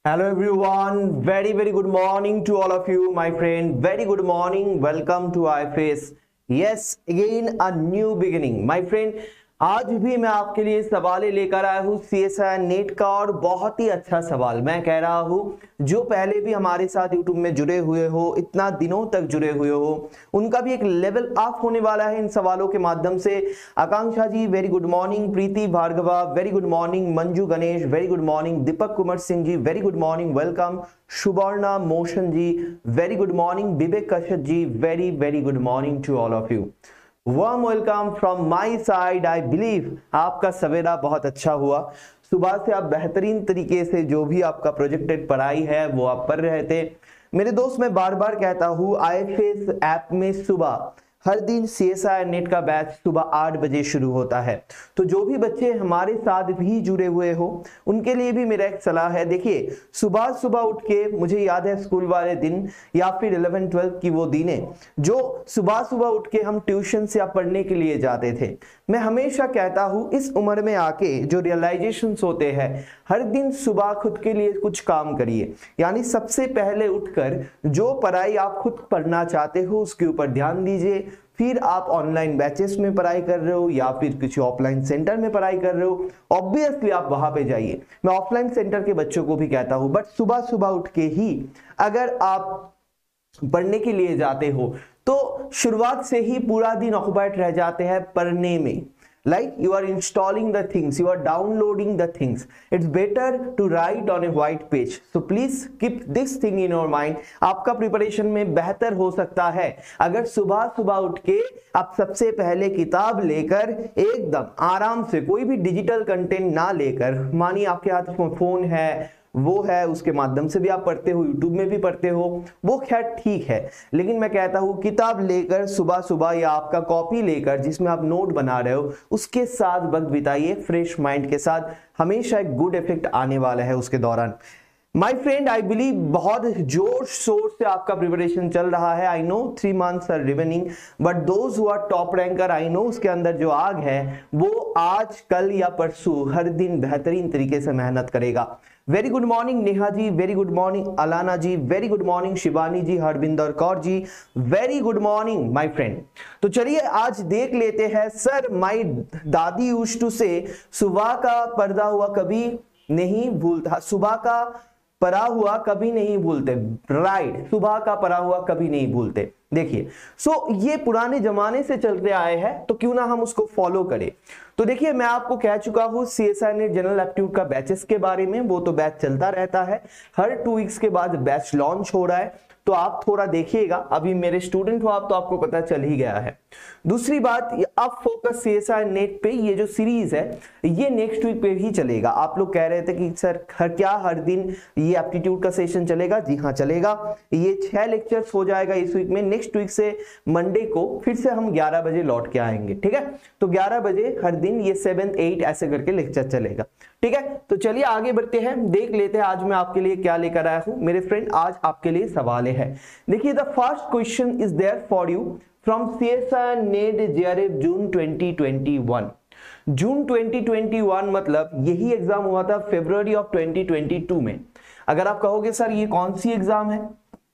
Hello everyone, very good morning to all of you, my friend. Very good morning. Welcome to IFAS. Yes, again a new beginning, my friend. आज भी मैं आपके लिए सवाल लेकर आया हूँ CSI नेट का, और बहुत ही अच्छा सवाल मैं कह रहा हूँ। जो पहले भी हमारे साथ YouTube में जुड़े हुए हो, इतना दिनों तक जुड़े हुए हो, उनका भी एक लेवल अप होने वाला है इन सवालों के माध्यम से। Akanksha ji very good morning, Preeti Bhargava very good morning, Manju Ganesh very good morning, Deepak Kumar Singh ji very good morning, welcome. Suvarna मोशन ji very good morning, Vivek Kashyap ji very good morning to all of you. Warm welcome from my side. I believe आपका सवेरा बहुत अच्छा हुआ। सुबह से आप बेहतरीन तरीके से जो भी आपका प्रोजेक्टेड पढ़ाई है वो आप पढ़ रहे थे। मेरे दोस्त, मैं बार बार कहता हूँ IFAS ऐप में सुबह हर दिन CSI नेट का बैच सुबह 8 बजे शुरू होता है। तो जो भी बच्चे हमारे साथ भी जुड़े हुए हो उनके लिए भी मेरा एक सलाह है। देखिए, सुबह सुबह उठ के, मुझे याद है स्कूल वाले दिन या फिर 11-12 की वो दिनें जो सुबह सुबह उठ के हम ट्यूशन से या पढ़ने के लिए जाते थे। मैं हमेशा कहता हूँ इस उम्र में आके जो रियलाइजेशंस होते हैं, हर दिन सुबह खुद के लिए कुछ काम करिए। यानी सबसे पहले उठकर जो पढ़ाई आप खुद पढ़ना चाहते हो उसके ऊपर ध्यान दीजिए। फिर आप ऑनलाइन बैचेस में पढ़ाई कर रहे हो या फिर किसी ऑफलाइन सेंटर में पढ़ाई कर रहे हो, ऑब्वियसली आप वहां पे जाइए। मैं ऑफलाइन सेंटर के बच्चों को भी कहता हूं, बट सुबह सुबह उठ के ही अगर आप पढ़ने के लिए जाते हो तो शुरुआत से ही पूरा दिन ऑक्युपाइड रह जाते हैं पढ़ने में। Like you are installing the things, you are downloading the things. It's better to write on a white page. So please keep this thing in your mind. आपका प्रिपरेशन में बेहतर हो सकता है अगर सुबह सुबह उठ के आप सबसे पहले किताब लेकर एकदम आराम से, कोई भी डिजिटल कंटेंट ना लेकर, मानिए आपके हाथ में फोन है, वो है, उसके माध्यम से भी आप पढ़ते हो, यूट्यूब में भी पढ़ते हो, वो खैर ठीक है, लेकिन मैं कहता हूं किताब लेकर सुबह सुबह या आपका कॉपी लेकर जिसमें आप नोट बना रहे हो उसके साथ वक्त बिताइए फ्रेश माइंड के साथ। हमेशा एक गुड इफेक्ट आने वाला है उसके दौरान। माय फ्रेंड, आई बिलीव बहुत जोर शोर से आपका प्रिपरेशन चल रहा है। I know 3 months are remaining, but those who are top ranker, I know उसके अंदर जो आग है वो आज कल या परसों हर दिन बेहतरीन तरीके से मेहनत करेगा। Very good morning Neha ji, very good morning Alana ji, very good morning Shivani ji, Harbinder Kaur ji, very good morning my friend. तो चलिए आज देख लेते हैं। Sir, my dadi used to say सुबह का पर्दा हुआ कभी नहीं भूलता, सुबह का परा हुआ कभी नहीं भूलते। राइट, सुबह का परा हुआ कभी नहीं भूलते। देखिए, ये पुराने जमाने से चलते आए हैं, तो क्यों ना हम उसको फॉलो करें। तो देखिए, मैं आपको कह चुका हूं CSI नेट जनरल एप्टीट्यूड का बैचेस के बारे में, वो तो बैच चलता रहता है। हर 2 वीक्स के बाद बैच लॉन्च हो रहा है, तो आप थोड़ा देखिएगा। अभी मेरे स्टूडेंट हो आप, तो आपको पता चल ही गया है। दूसरी बात, अब फोकस CSI नेट पे ये जो सीरीज है ये नेक्स्ट वीक पे ही चलेगा। आप लोग कह रहे थे कि सर हर दिन ये एप्टीट्यूड का सेशन चलेगा। जी हाँ, चलेगा। ये 6 लेक्चर्स हो जाएगा इस वीक में। नेक्स्ट वीक से मंडे को फिर से हम 11 बजे लौट के आएंगे, ठीक है। तो 11 बजे हर दिन ये 7, 8 ऐसे करके लेक्चर चलेगा, ठीक है। तो चलिए आगे बढ़ते हैं, देख लेते हैं आज मैं आपके लिए क्या लेकर आया हूं। मेरे फ्रेंड, आज आपके लिए सवाल है। देखिए, the first question is there for you from CSI NET JRF June 2021। June 2021 मतलब यही एग्जाम हुआ था फरवरी ऑफ 2022 में। अगर आप कहोगे सर ये कौन सी एग्जाम है,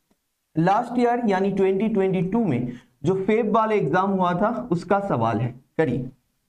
लास्ट ईयर यानी 2022 में जो फेब वाले एग्जाम हुआ था उसका सवाल है। करिए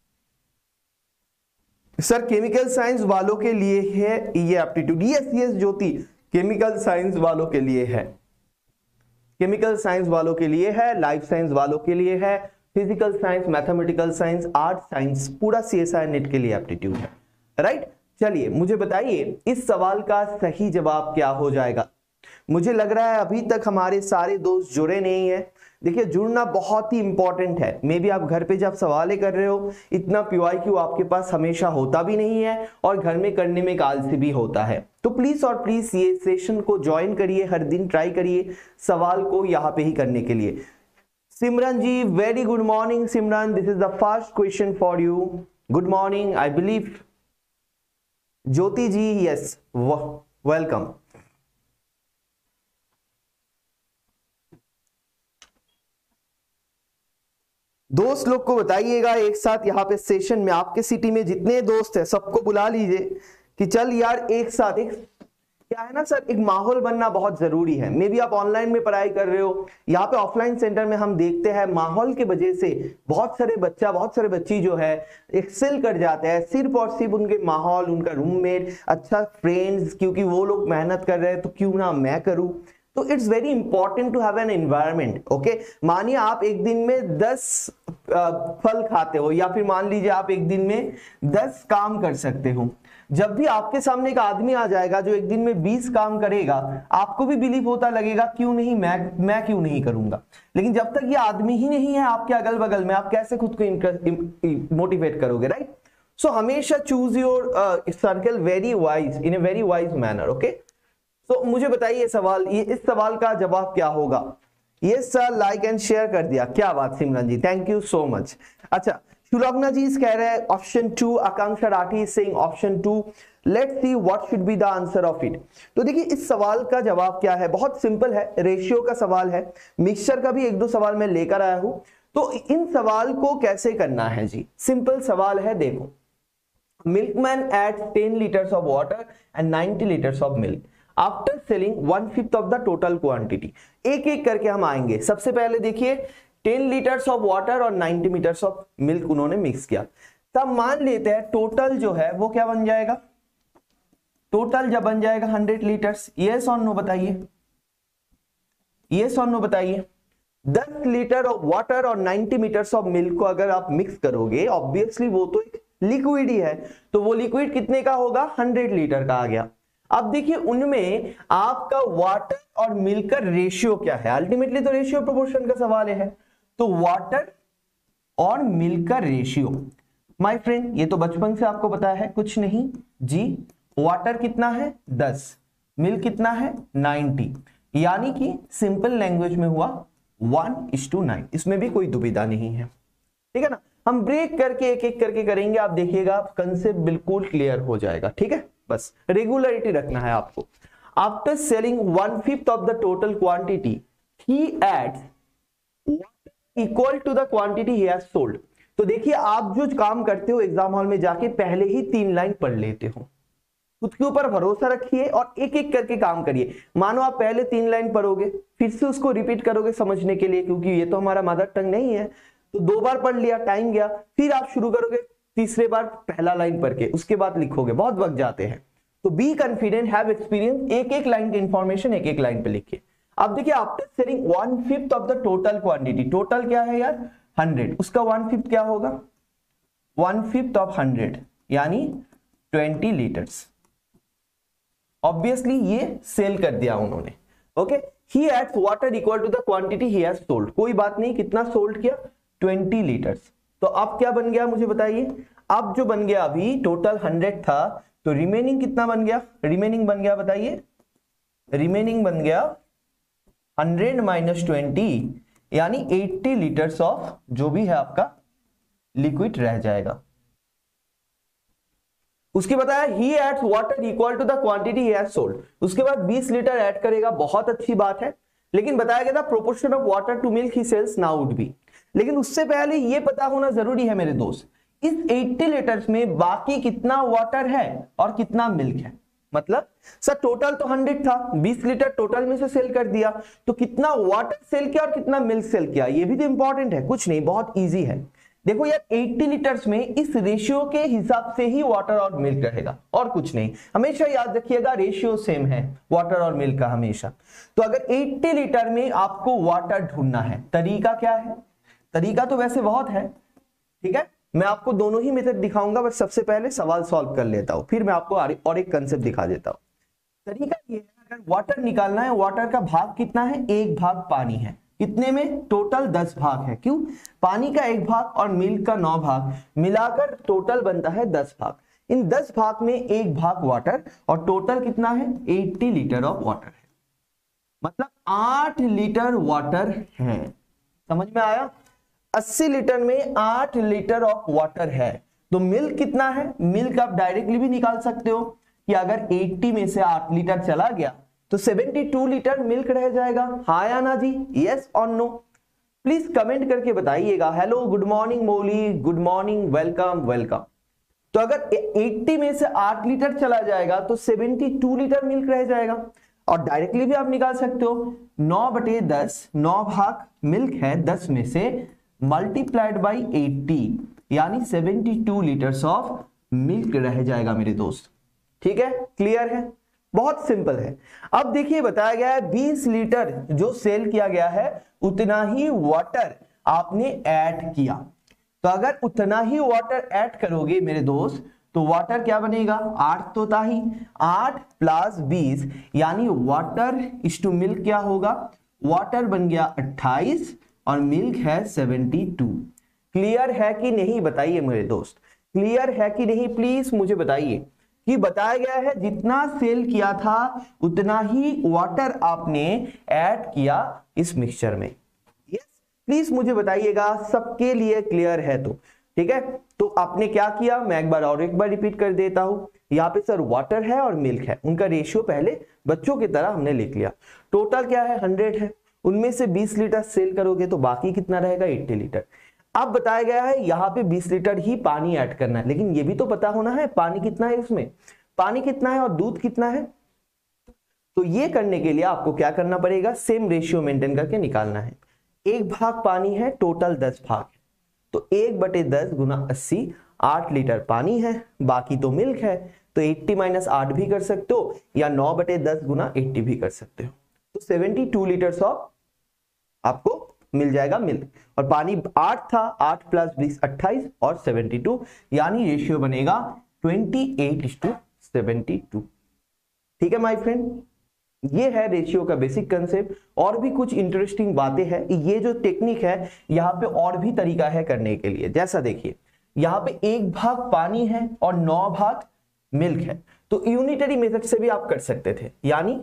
सर, केमिकल साइंस वालों के लिए है ये aptitude. Yes Jyoti, chemical science वालों के लिए है, केमिकल साइंस वालों के लिए है, लाइफ साइंस वालों के लिए है, physical science, mathematical science, art science, पूरा CSI नेट के लिए एप्टीट्यूड है। राइट, चलिए मुझे बताइए इस सवाल का सही जवाब क्या हो जाएगा। मुझे लग रहा है अभी तक हमारे सारे दोस्त जुड़े नहीं है। देखिए, जुड़ना बहुत ही इंपॉर्टेंट है। मे बी आप घर पे जब सवाल कर रहे हो, इतना PYQ आपके पास हमेशा होता भी नहीं है और घर में करने में आलसी भी होता है। तो प्लीज और प्लीज ये सेशन को ज्वाइन करिए, हर दिन ट्राई करिए सवाल को यहाँ पे ही करने के लिए। Simran ji, very good morning Simran, this is the first question for you. Good morning, I believe. Jyoti ji, yes, welcome. दोस्त लोग को बताइएगा एक साथ यहाँ पे सेशन में, आपके सिटी में जितने दोस्त हैं सबको बुला लीजिए कि चल यार एक साथ एक क्या है ना सर, एक माहौल बनना बहुत जरूरी है। मे बी आप ऑनलाइन में पढ़ाई कर रहे हो, यहाँ पे ऑफलाइन सेंटर में हम देखते हैं माहौल के वजह से बहुत सारे बच्ची जो है एक्सेल कर जाते हैं, सिर्फ और सिर्फ उनके माहौल, उनका रूममेट, अच्छा फ्रेंड्स, क्योंकि वो लोग मेहनत कर रहे हैं तो क्यों ना मैं करूं। तो it's very important to have an environment. Okay, मानिए आप एक दिन में 10 फल खाते हो, या फिर मान लीजिए आप एक दिन में 10 काम कर सकते हो। जब भी आपके सामने एक आदमी आ जाएगा जो एक दिन में 20 काम करेगा, आपको भी बिलीव होता लगेगा क्यों नहीं, मैं क्यों नहीं करूंगा। लेकिन जब तक ये आदमी ही नहीं है आपके अगल बगल में, आप कैसे खुद को मोटिवेट करोगे, राइट। सो हमेशा choose your circle very wise, in a very wise manner. Okay, तो मुझे बताइए सवाल, इस सवाल का जवाब क्या होगा। Yes sir, like and share कर दिया, क्या बात Simran ji, thank you so much. अच्छा, शुलग्ना जी कह रहे हैं option 2, Akanksha Rathi is saying option 2। Let's see what should be the answer of it. तो देखिए इस सवाल का जवाब क्या है, बहुत सिंपल है, रेशियो का सवाल है। मिक्सचर का भी 1-2 सवाल मैं लेकर आया हूं। तो इन सवाल को कैसे करना है जी, सिंपल सवाल है। देखो, milkman adds 10 liters of water and 90 liters of milk after selling 1/5 of the total quantity. एक एक करके हम आएंगे। सबसे पहले देखिए 10 liters ऑफ वाटर और 90 liters ऑफ मिल्क उन्होंने मिक्स किया। तब मान लेते हैं टोटल जो है वो क्या बन जाएगा, टोटल जब बन जाएगा 100 liters। यस और नो बताइए, यस और नो बताइए। 10 लीटर ऑफ वाटर और 90 मीटर्स ऑफ मिल्क को अगर आप मिक्स करोगे, ऑब्वियसली वो तो एक लिक्विड ही है, तो वो लिक्विड कितने का होगा, 100 लीटर का आ गया। अब देखिए उनमें आपका वाटर और मिल्क का रेशियो क्या है, अल्टीमेटली तो रेशियो प्रोपोर्शन का सवाल है। तो वाटर और मिल्क का रेशियो, माय फ्रेंड ये तो बचपन से आपको पता है, कुछ नहीं जी। वाटर कितना है 10, मिल्क कितना है 90, यानी कि सिंपल लैंग्वेज में हुआ 1:9। इसमें भी कोई दुविधा नहीं है, ठीक है ना। हम ब्रेक करके एक एक करके करेंगे, आप देखिएगा कंसेप्ट बिल्कुल क्लियर हो जाएगा, ठीक है। बस रेगुलरिटी रखना है आपको। After selling 1/5 of the total quantity he adds equal to the quantity he has sold. तो देखिए आप जो काम करते हो एग्जाम हॉल में जाके पहले ही 3 लाइन पढ़ लेते हो, खुद के ऊपर भरोसा रखिए और एक एक करके काम करिए। मानो आप पहले 3 लाइन पढ़ोगे, फिर से उसको रिपीट करोगे समझने के लिए, क्योंकि ये तो हमारा मदर टंग नहीं है, तो 2 बार पढ़ लिया, टाइम गया, फिर आप शुरू करोगे तीसरे बार पहला लाइन पढ़ के, उसके बाद लिखोगे, बहुत वक्त जाते हैं। तो बी कॉन्फिडेंट, हैव एक्सपीरियंस, एक एक लाइन की इंफॉर्मेशन एक एक लाइन पे लिखिए। अब देखिए after selling 1/5 of the total quantity, total क्या है यार 100, उसका 1/5 क्या होगा 1/5 ऑफ 100 यानी 20 लीटर्स। ऑब्वियसली ये सेल कर दिया उन्होंने। Okay, he adds water equal to the quantity he has sold, कोई बात नहीं, कितना सोल्ड किया 20 लीटर्स। तो अब क्या बन गया मुझे बताइए, अब जो बन गया अभी टोटल 100 था, तो रिमेनिंग कितना बन गया, रिमेनिंग बन गया बताइए, रिमेनिंग बन गया 100 - 20 यानी 80 लीटर्स ऑफ जो भी है आपका लिक्विड रह जाएगा। उसके बताया he adds water equal to the quantity he has sold, उसके बाद 20 लीटर ऐड करेगा, बहुत अच्छी बात है। लेकिन बताया गया था proportion of water to milk he sells now would be. लेकिन उससे पहले ये पता होना जरूरी है मेरे दोस्त, इस 80 लीटर्स में बाकी कितना वाटर है और कितना मिल्क है। मतलब सर टोटल तो 100 था, 20 लीटर टोटल में से सेल कर दिया, तो कितना वाटर सेल किया और कितना मिल्क सेल किया, ये भी तो इंपॉर्टेंट है। कुछ नहीं, बहुत इजी है। देखो यार 80 लीटर्स में इस रेशियो के हिसाब से ही वाटर और मिल्क रहेगा, और कुछ नहीं। हमेशा याद रखिएगा रेशियो सेम है वाटर और मिल्क का हमेशा। तो अगर 80 लीटर में आपको वाटर ढूंढना है, तरीका क्या है, तरीका तो वैसे बहुत है, ठीक है। मैं आपको दोनों ही मेथड दिखाऊंगा, बस सबसे पहले सवाल सॉल्व कर लेता हूं, फिर मैं आपको और एक कंसेप्ट दिखा देता हूं। तरीका ये है, अगर वाटर निकालना है, वाटर का भाग कितना है, 1 भाग पानी है, कितने में टोटल 10 भाग है। क्यों, पानी का 1 भाग और मिल्क का 9 भाग मिलाकर टोटल बनता है 10 भाग। इन 10 भाग में 1 भाग वाटर और टोटल कितना है 80 लीटर ऑफ वाटर है, मतलब 8 लीटर वाटर है। समझ में आया, 80 लीटर में 8 लीटर ऑफ वाटर है। तो मिल्क कितना है, मिल्क आप डायरेक्टली भी निकाल सकते हो कि अगर 80 में से 8 लीटर चला गया तो 72 लीटर मिल्क रह जाएगा। हाँ या ना जी, यस और नो, प्लीज कमेंट करके बताइएगा। Hello, good morning Mouli, good morning, welcome welcome. तो अगर 80 में से 8 लीटर चला जाएगा तो 72 लीटर मिल्क रह जाएगा। और डायरेक्टली भी आप निकाल सकते हो, 9/10, 9 भाग मिल्क है 10 में से, मल्टीप्लाइड बाई 80, यानी 72 लीटर्स ऑफ मिल्क रह जाएगा मेरे दोस्त। ठीक है, क्लियर है, बहुत सिंपल है। अब देखिए बताया गया है 20 लीटर जो सेल किया गया है उतना ही वाटर आपने ऐड किया। तो अगर उतना ही वाटर ऐड करोगे मेरे दोस्त तो वाटर क्या बनेगा, 8 तो था ही, 8 + 20 यानी वाटर इस टू मिल्क क्या होगा, वाटर बन गया 28 और मिल्क है 72। क्लियर है कि नहीं बताइए मेरे दोस्त, क्लियर है कि नहीं, प्लीज मुझे बताइए कि बताया गया है जितना सेल किया था उतना ही वाटर आपने ऐड किया इस मिक्सचर में। यस, प्लीज मुझे बताइएगा, सबके लिए क्लियर है तो ठीक है। तो आपने क्या किया, मैं एक बार रिपीट कर देता हूं। यहाँ पे सर वाटर है और मिल्क है, उनका रेशियो पहले बच्चों की तरह हमने लिख लिया। टोटल क्या है, 100 है, उनमें से 20 लीटर सेल करोगे तो बाकी कितना रहेगा, 80 लीटर। अब बताया गया है यहाँ पे 20 लीटर ही पानी ऐड करना है, लेकिन ये भी तो पता होना है पानी कितना है, इसमें पानी कितना है और दूध कितना है। तो ये करने के लिए आपको क्या करना पड़ेगा, सेम रेशियो मेंटेन करके निकालना है। 1 भाग पानी है, टोटल 10 भाग है, तो 1/10 गुना 80, 8 लीटर पानी है, बाकी तो मिल्क है, तो 80 - 8 भी कर सकते हो या 9/10 गुना 80 भी कर सकते हो। तो 72 लीटर्स ऑफ आपको मिल जाएगा मिल्क। और पानी 8 था, 8 + 20 28 और 72, यानी रेशियो बनेगा 28:72। ठीक है माय फ्रेंड, ये है रेशियो का बेसिक कंसेप्ट। और भी कुछ इंटरेस्टिंग बातें हैं, ये जो टेक्निक है यहाँ पे और भी तरीका है करने के लिए। जैसा देखिए यहाँ पे 1 भाग पानी है और 9 भाग मिल्क है, तो यूनिटरी मेथड से भी आप कर सकते थे, यानी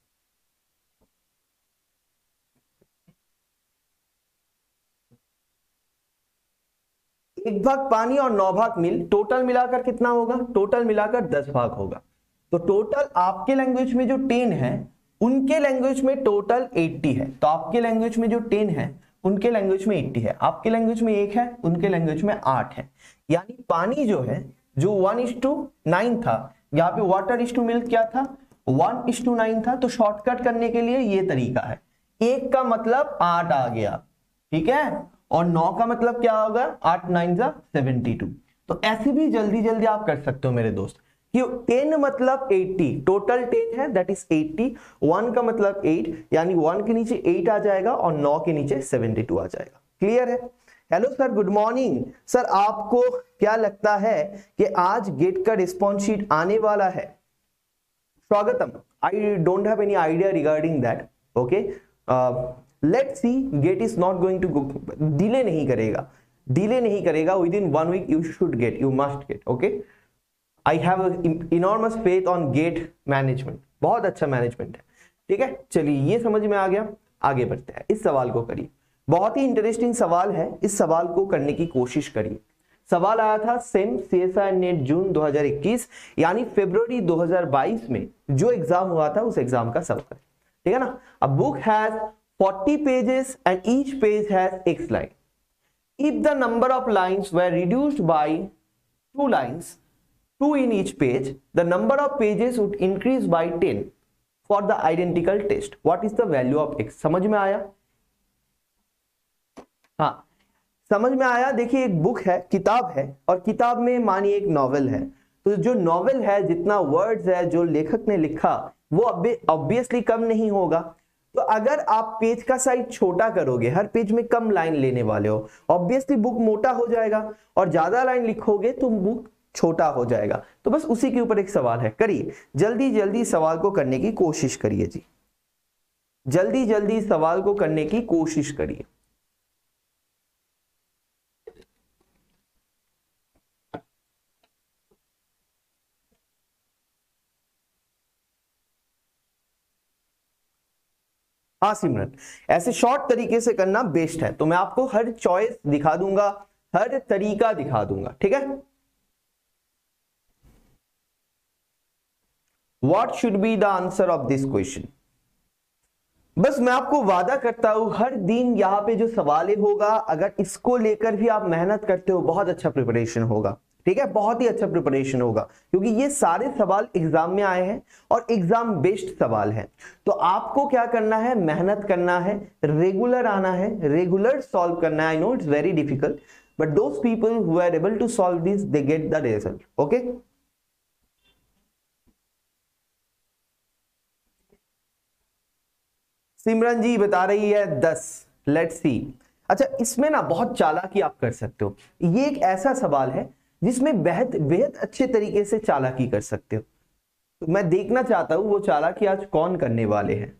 1 भाग पानी और 9 भाग मिल्क, टोटल मिलाकर कितना होगा, टोटल मिलाकर 10 भाग होगा। तो टोटल आपके लैंग्वेज में जो 10 है उनके लैंग्वेज में टोटल 80 है, तो आपके लैंग्वेज में जो 10 है उनके लैंग्वेज में 80 है, आपके लैंग्वेज में 1 है उनके लैंग्वेज में 8 है। यानी पानी जो है जो 1:9 था, यहाँ पे वाटर इस टू मिल्क क्या था, 1:9 था। तो शॉर्टकट करने के लिए ये तरीका है, 1 का मतलब 8 आ गया, ठीक है, और 9 का मतलब क्या होगा, 8 × 9 = 72। तो ऐसे भी जल्दी जल्दी आप कर सकते हो मेरे दोस्त कि 10 मतलब 80, टोटल 10 है दैट इज 80, 1 का मतलब 8 यानी 1 के नीचे 8 आ जाएगा और 9 के नीचे 72 आ जाएगा। क्लियर है। Hello sir, good morning sir, आपको क्या लगता है कि आज गेट का रिस्पॉन्स शीट आने वाला है? स्वागतम, I don't have any idea regarding that, okay, let's see, GATE is not going to delay नहीं करेगा, डिले नहीं करेगा, within 1 week you should get, you must get, okay. I have enormous faith on GATE management, बहुत अच्छा management है, ठीक है। चलिए ये समझ में आ गया, आगे बढ़ते हैं, इस सवाल को करिए, बहुत ही इंटरेस्टिंग सवाल है, इस सवाल को करने की कोशिश करिए। सवाल आया था सेम CSIR नेट जून 2021 यानी फरवरी 2022 में जो एग्जाम हुआ था उस एग्जाम का सवाल, ठीक है ना। A book has 40 pages and each page has X line. If the number of lines were reduced by 2 lines, 2 in each page, the number of pages would increase by 10 for the identical text. What is the value of X? समझ में आया? हाँ, समझ में आया। देखिए एक book है, किताब है, और किताब में मानिए एक नॉवेल है, तो जो नॉवेल है जितना वर्ड्स है जो लेखक ने लिखा वो ऑब्वियसली कम नहीं होगा। तो अगर आप पेज का साइज छोटा करोगे, हर पेज में कम लाइन लेने वाले हो, ऑब्वियसली बुक मोटा हो जाएगा, और ज्यादा लाइन लिखोगे तो बुक छोटा हो जाएगा। तो बस उसी के ऊपर एक सवाल है, करिए जल्दी जल्दी सवाल को करने की कोशिश करिए जी, जल्दी जल्दी सवाल को करने की कोशिश करिए। हाँ सिमरन, ऐसे शॉर्ट तरीके से करना बेस्ट है, तो मैं आपको हर चॉइस दिखा दूंगा, हर तरीका दिखा दूंगा, ठीक है। What should be the answer of this question? बस मैं आपको वादा करता हूं हर दिन यहाँ पे जो सवाल होगा, अगर इसको लेकर भी आप मेहनत करते हो बहुत अच्छा प्रिपरेशन होगा, ठीक है, बहुत ही अच्छा प्रिपरेशन होगा क्योंकि ये सारे सवाल एग्जाम में आए हैं और एग्जाम बेस्ड सवाल हैं। तो आपको क्या करना है, मेहनत करना है, रेगुलर आना है, रेगुलर सॉल्व करना है। I know it's very difficult but those people who are able to solve this they get the result. Okay, Simran ji बता रही है 10। Let's see. अच्छा, इसमें ना बहुत चालाकी आप कर सकते हो। ये एक ऐसा सवाल है जिसमें बेहद बेहद अच्छे तरीके से चालाकी कर सकते हो। तो मैं देखना चाहता हूं वो चालाकी आज कौन करने वाले हैं।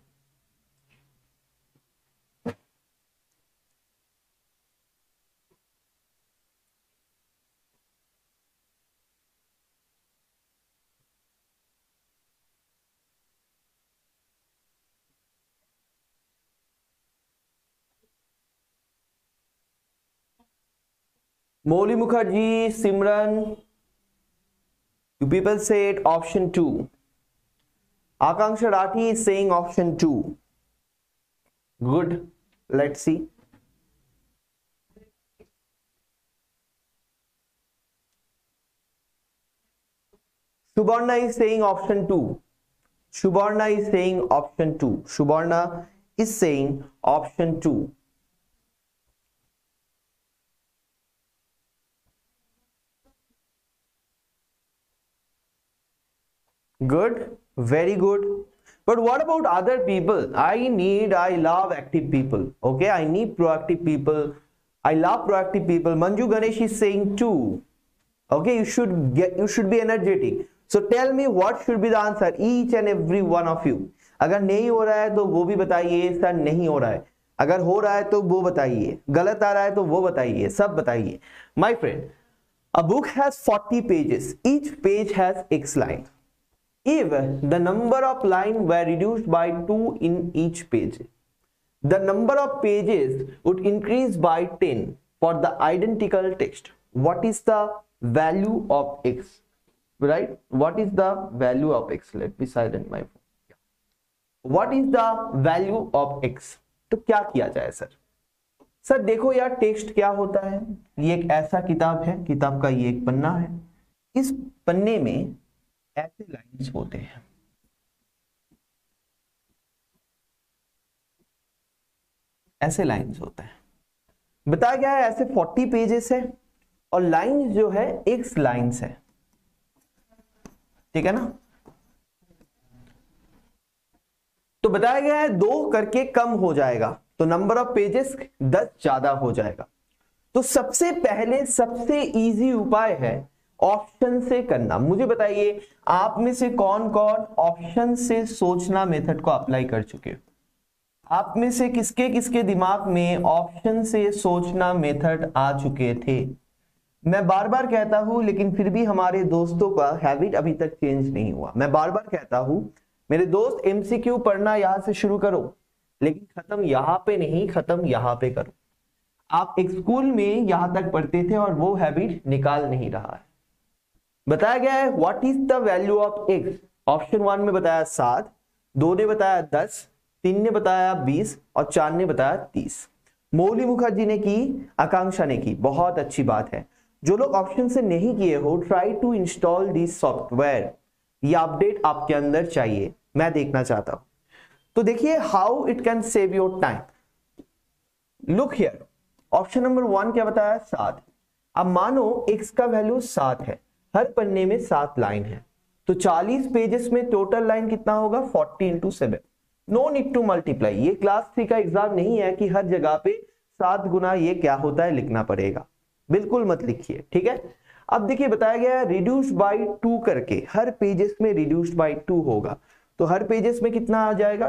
मौली मुखर्जी, सिमरन, you people said option 2. Akanksha Rathi is saying option 2. Good. Let's see. Subarna is saying option 2. Subarna is saying option 2. Subarna is saying option 2. Good, very good. But what about other people? I love active people. Okay, I need proactive people. I love proactive people. Manju Ganesh is saying 2. Okay, you should be energetic. So tell me what should be the answer, each and every one of you. अगर नहीं हो रहा है तो वो भी बताइए, sir नहीं हो रहा है। अगर हो रहा है तो वो बताइए, गलत आ रहा है तो वो बताइए, सब बताइए। My friend, a book has 40 pages. Each page has X lines. If the number of lines were reduced by 2 in each page, the number of pages would increase by 10 for the identical text. What is the value of X? Right? What is the value of X? Let me silent my phone. What is the value of X? तो क्या किया जाए sir? Sir देखो यार, text क्या होता है, ये एक ऐसा किताब है, किताब का ये एक पन्ना है, इस पन्ने में ऐसे लाइन्स होते हैं, ऐसे लाइन्स होते हैं। बताया गया है ऐसे 40 पेजेस है और लाइन्स जो है X लाइन्स है, ठीक है ना। तो बताया गया है 2 करके कम हो जाएगा तो नंबर ऑफ पेजेस 10 ज्यादा हो जाएगा। तो सबसे पहले सबसे इजी उपाय है ऑप्शन से करना। मुझे बताइए आप में से कौन कौन ऑप्शन से सोचना मेथड को अप्लाई कर चुके हो? आप में से किसके किसके दिमाग में ऑप्शन से सोचना मेथड आ चुके थे? मैं बार बार कहता हूं लेकिन फिर भी हमारे दोस्तों का हैबिट अभी तक चेंज नहीं हुआ। मैं बार बार कहता हूं मेरे दोस्त एमसीक्यू पढ़ना यहां से शुरू करो, लेकिन खत्म यहां पे नहीं, खत्म यहां पे करो। आप एक स्कूल में यहां तक पढ़ते थे और वो हैबिट निकाल नहीं रहा है। बताया गया है what is the value of X. Option 1 में बताया 7, 2 ने बताया 10, 3 ने बताया 20 और 4 ने बताया 30। मौली मुखर्जी ने की, आकांक्षा ने की, बहुत अच्छी बात है। जो लोग ऑप्शन से नहीं किए हो, try to install this software. ये अपडेट आपके अंदर चाहिए, मैं देखना चाहता हूं। तो देखिए how it can save your time. Look here, option number 1 क्या बताया, 7। अब मानो x का वैल्यू 7 है, हर पन्ने में 7 लाइन है, तो 40 पेजेस में टोटल लाइन कितना होगा, 40 into 7। No need to multiply. ये क्लास 3 का एग्जाम नहीं है कि हर जगह पे 7 गुना ये क्या होता है लिखना पड़ेगा, बिल्कुल मत लिखिए, ठीक है। अब देखिए बताया गया है रिड्यूस्ड बाय 2 करके, हर पेजेस में रिड्यूस्ड बाय 2 होगा, तो हर पेजेस में कितना आ जाएगा,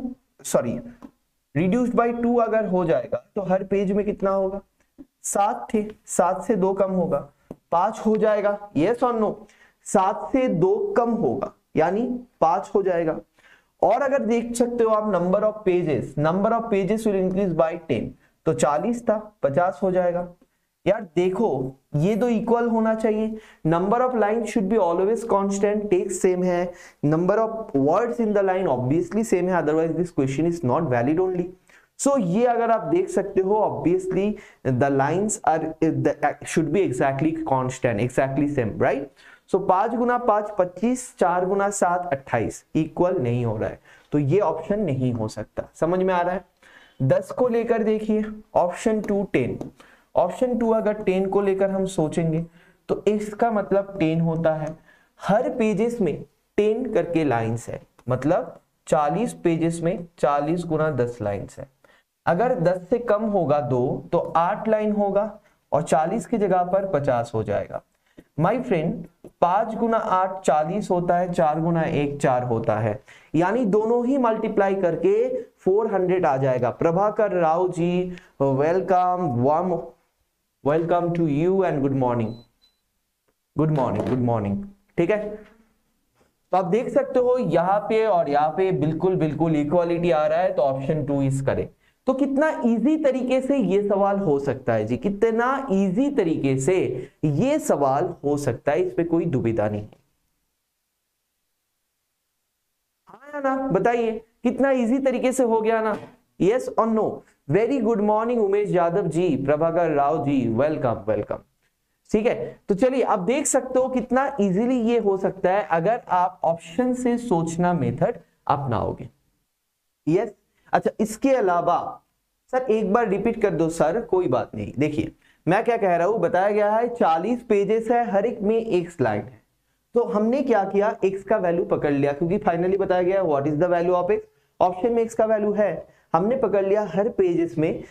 रिड्यूस्ड बाय 2 अगर हो जाएगा तो हर पेज में कितना होगा, 7 थे, 7 से 2 कम होगा, 5 हो जाएगा, यस और नो। 7 से 2 कम होगा यानी 5 हो जाएगा। और अगर देख सकते हो आप number of pages will increase by 10, तो 40 था 50 हो जाएगा। यार देखो ये तो इक्वल होना चाहिए। Number of line should be always constant, text same है, number of words in the line obviously same है, otherwise this question is not valid only. So ये अगर आप देख सकते हो, obviously the lines are should be exactly constant, exactly same, right. So 5 गुना 5 25, 4 गुना 7 28, इक्वल नहीं हो रहा है, तो ये ऑप्शन नहीं हो सकता। समझ में आ रहा है। 10 को लेकर देखिए, ऑप्शन 2 10। ऑप्शन 2 अगर 10 को लेकर हम सोचेंगे तो इसका मतलब 10 होता है। हर पेजेस में 10 करके लाइंस है, मतलब 40 पेजेस में 40 गुना 10 लाइंस है। अगर 10 से कम होगा 2 तो 8 लाइन होगा और 40 की जगह पर 50 हो जाएगा। माय फ्रेंड, 5 गुना 8 40 होता है, 4 गुना 1 4 होता है, यानी दोनों ही मल्टीप्लाई करके 400 आ जाएगा। Prabhakar Rao ji, welcome, warm welcome to you and good morning, good morning, good morning. ठीक है, तो आप देख सकते हो यहाँ पे और यहाँ पे बिल्कुल बिल्कुल इक्वालिटी आ रहा है, तो ऑप्शन 2 इज करेक्ट। तो कितना इजी तरीके से ये सवाल हो सकता है जी, कितना इजी तरीके से ये सवाल हो सकता है, इस पे कोई दुविधा नहीं है। हाँ या ना, बताइए कितना इजी तरीके से हो गया ना, यस और no. Very good morning Umesh Yadav ji, Prabhakar Rao ji, welcome welcome. ठीक है, तो चलिए आप देख सकते हो कितना इजीली ये हो सकता है अगर आप ऑप्शन से सोचना मेथड अपनाओगे। यस, अच्छा इसके अलावा सर एक बार रिपीट कर दो सर, कोई बात नहीं। देखिए मैं क्या कह रहा हूं, बताया गया है 40 पेजेस है, हर एक में एक स्लाइड है, तो हमने क्या किया, एक्स का वैल्यू पकड़ लिया, क्योंकि फाइनली बताया गया what is the value of X, option में एक्स का वैल्यू है, हमने पकड़ लिया। हर पेजेस में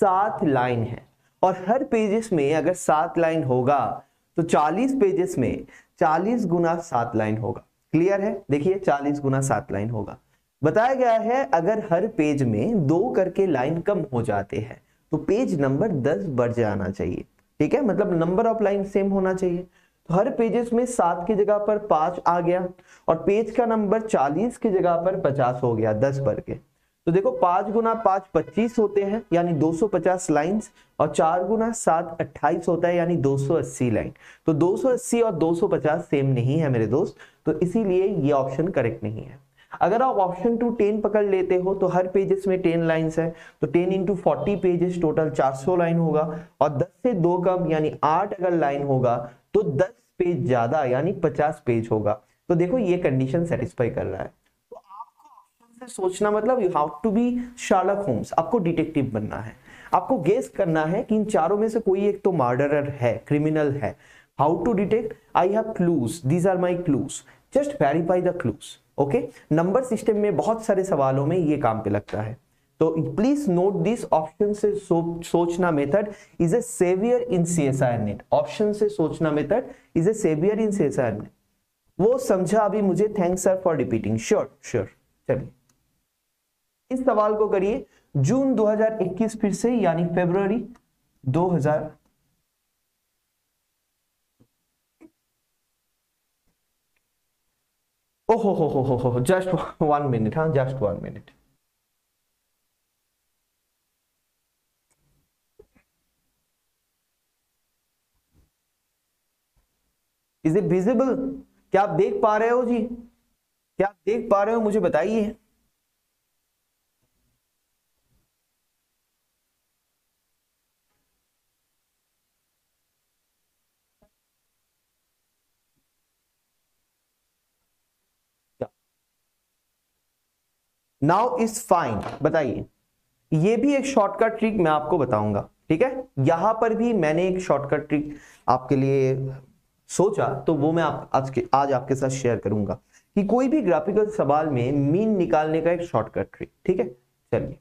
7 लाइन है, और हर पेजेस में अगर 7 लाइन होगा तो 40 पेजेस में 40 गुना 7 लाइन होगा। क्लियर है, देखिए 40 गुना 7 लाइन होगा। बताया गया है अगर हर पेज में 2 करके लाइन कम हो जाते हैं तो पेज नंबर 10 बढ़ जाना चाहिए। ठीक है, मतलब नंबर ऑफ लाइन सेम होना चाहिए। तो हर पेजेस में 7 की जगह पर 5 आ गया, और पेज का नंबर 40 की जगह पर 50 हो गया, 10 बढ़ के। तो देखो 5 गुना 5 25 होते हैं, यानी 250 लाइंस, और 4 गुना 7 28 होता है, यानी 280 लाइन। तो 280 और 250 सेम नहीं है मेरे दोस्त, तो इसीलिए ये ऑप्शन करेक्ट नहीं है। अगर आप ऑप्शन 2 10 पकड़ लेते हो तो हर पेजेस में 10 लाइंस है, तो 10 इंटू 40 पेजेस, टोटल 400 लाइन होगा, और 10 से 2 कम यानी 8 अगर लाइन होगा तो 10 पेज ज्यादा यानी 50 पेज होगा। तो देखो ये कंडीशन सेटिस्फाई कर रहा है। तो आपको ऑप्शन से सोचना मतलब you have to be Sherlock Holmes, आपको डिटेक्टिव बनना है, आपको गेस करना है कि इन चारों में से कोई एक तो मर्डरर है, क्रिमिनल है। How to detect, I have clues, these are my clues, just verify the clues. Okay, number system में बहुत सारे सवालों में ये काम पे लगता है। तो प्लीज नोट दिस, ऑप्शन से सोचना method is a saviour in CSIR NET. Option से सोचना method is a saviour in CSIR NET. वो समझा अभी मुझे, thanks sir for repeating. Sure sure. चलिए इस सवाल को करिए, जून 2021 फिर से, यानी फरवरी 2000। ओहो हो, जस्ट 1 मिनट, हाँ just 1 minute. Is it visible, क्या आप देख पा रहे हो जी, क्या आप देख पा रहे हो, मुझे बताइए। नाउ इज फाइन, बताइए। ये भी एक शॉर्टकट ट्रिक मैं आपको बताऊंगा, ठीक है। यहां पर भी मैंने एक शॉर्टकट ट्रिक आपके लिए सोचा, तो वो मैं आज आपके साथ शेयर करूंगा कि कोई भी ग्राफिकल सवाल में मीन निकालने का एक शॉर्टकट ट्रिक, ठीक है। चलिए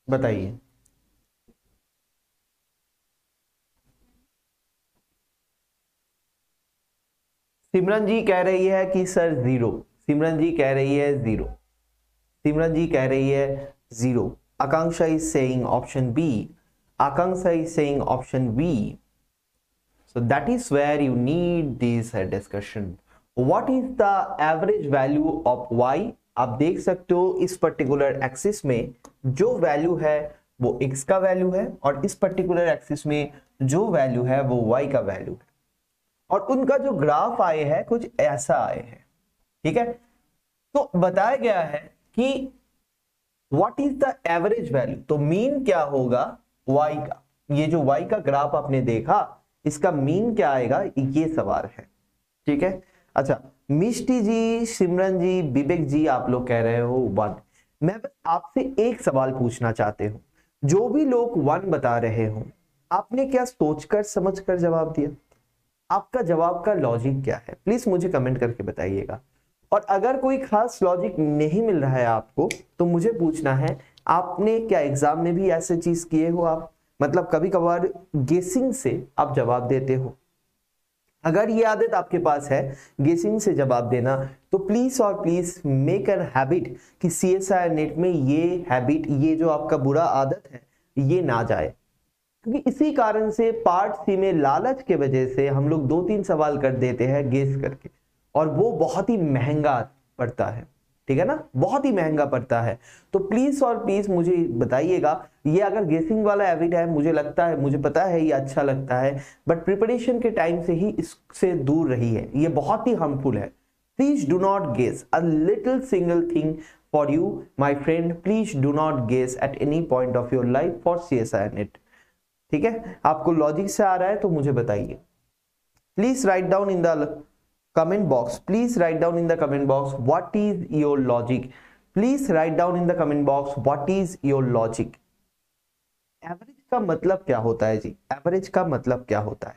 बताइए। सिमरन जी कह रही है कि सर 0। सिमरन जी कह रही है 0। सिमरन जी कह रही है 0। Akanksha is saying option B. Akanksha is saying option B. So that is where you need this discussion. What is the average value of y? आप देख सकते हो इस पर्टिकुलर एक्सिस में जो वैल्यू है वो x का वैल्यू है और इस पर्टिकुलर एक्सिस में जो वैल्यू है वो y का वैल्यू है और उनका जो ग्राफ आए है कुछ ऐसा आए है। ठीक है, तो बताया गया है कि what is the average value, तो मीन क्या होगा y का। ये जो y का ग्राफ आपने देखा इसका मीन क्या आएगा, ये सवाल है। ठीक है, अच्छा मिष्टी जी, सिमरन जी, विवेक जी आप लोग कह रहे हो 1। मैं बस आपसे एक सवाल पूछना चाहते हूं, जो भी लोग 1 बता रहे हो आपने क्या सोचकर समझकर जवाब दिया, आपका जवाब का लॉजिक क्या है, प्लीज मुझे कमेंट करके बताइएगा। और अगर कोई खास लॉजिक नहीं मिल रहा है आपको तो मुझे पूछना है आपने क्या एग्जाम में भी ऐसे चीज किए हो, आप मतलब कभी कभार गेसिंग से आप जवाब देते हो। अगर ये आदत आपके पास है गेसिंग से जवाब देना तो प्लीज और प्लीज मेक एन हैबिट कि CSIR नेट में ये हैबिट, ये जो आपका बुरा आदत है ये ना जाए, क्योंकि इसी कारण से पार्ट सी में लालच के वजह से हम लोग 2-3 सवाल कर देते हैं गेस करके और वो बहुत ही महंगा पड़ता है। ठीक है ना, बहुत ही महंगा पड़ता है। तो प्लीज और प्लीज मुझे बताइएगा, ये अगर गेसिंग वाला हैबिट है, मुझे लगता है, मुझे पता है ये अच्छा लगता है, बट प्रिपरेशन के टाइम से ही इससे दूर रही है, ये बहुत ही हार्मफुल है। Please do not guess a little single thing for you my friend, please do not guess at any point of your life for CSIR NET. ठीक है, आपको लॉजिक से आ रहा है तो मुझे बताइए। Please write down in the comment box, please write down in the comment box what is your logic, please write down in the comment box what is your logic। Average का मतलब क्या होता है जी, एवरेज का मतलब क्या होता है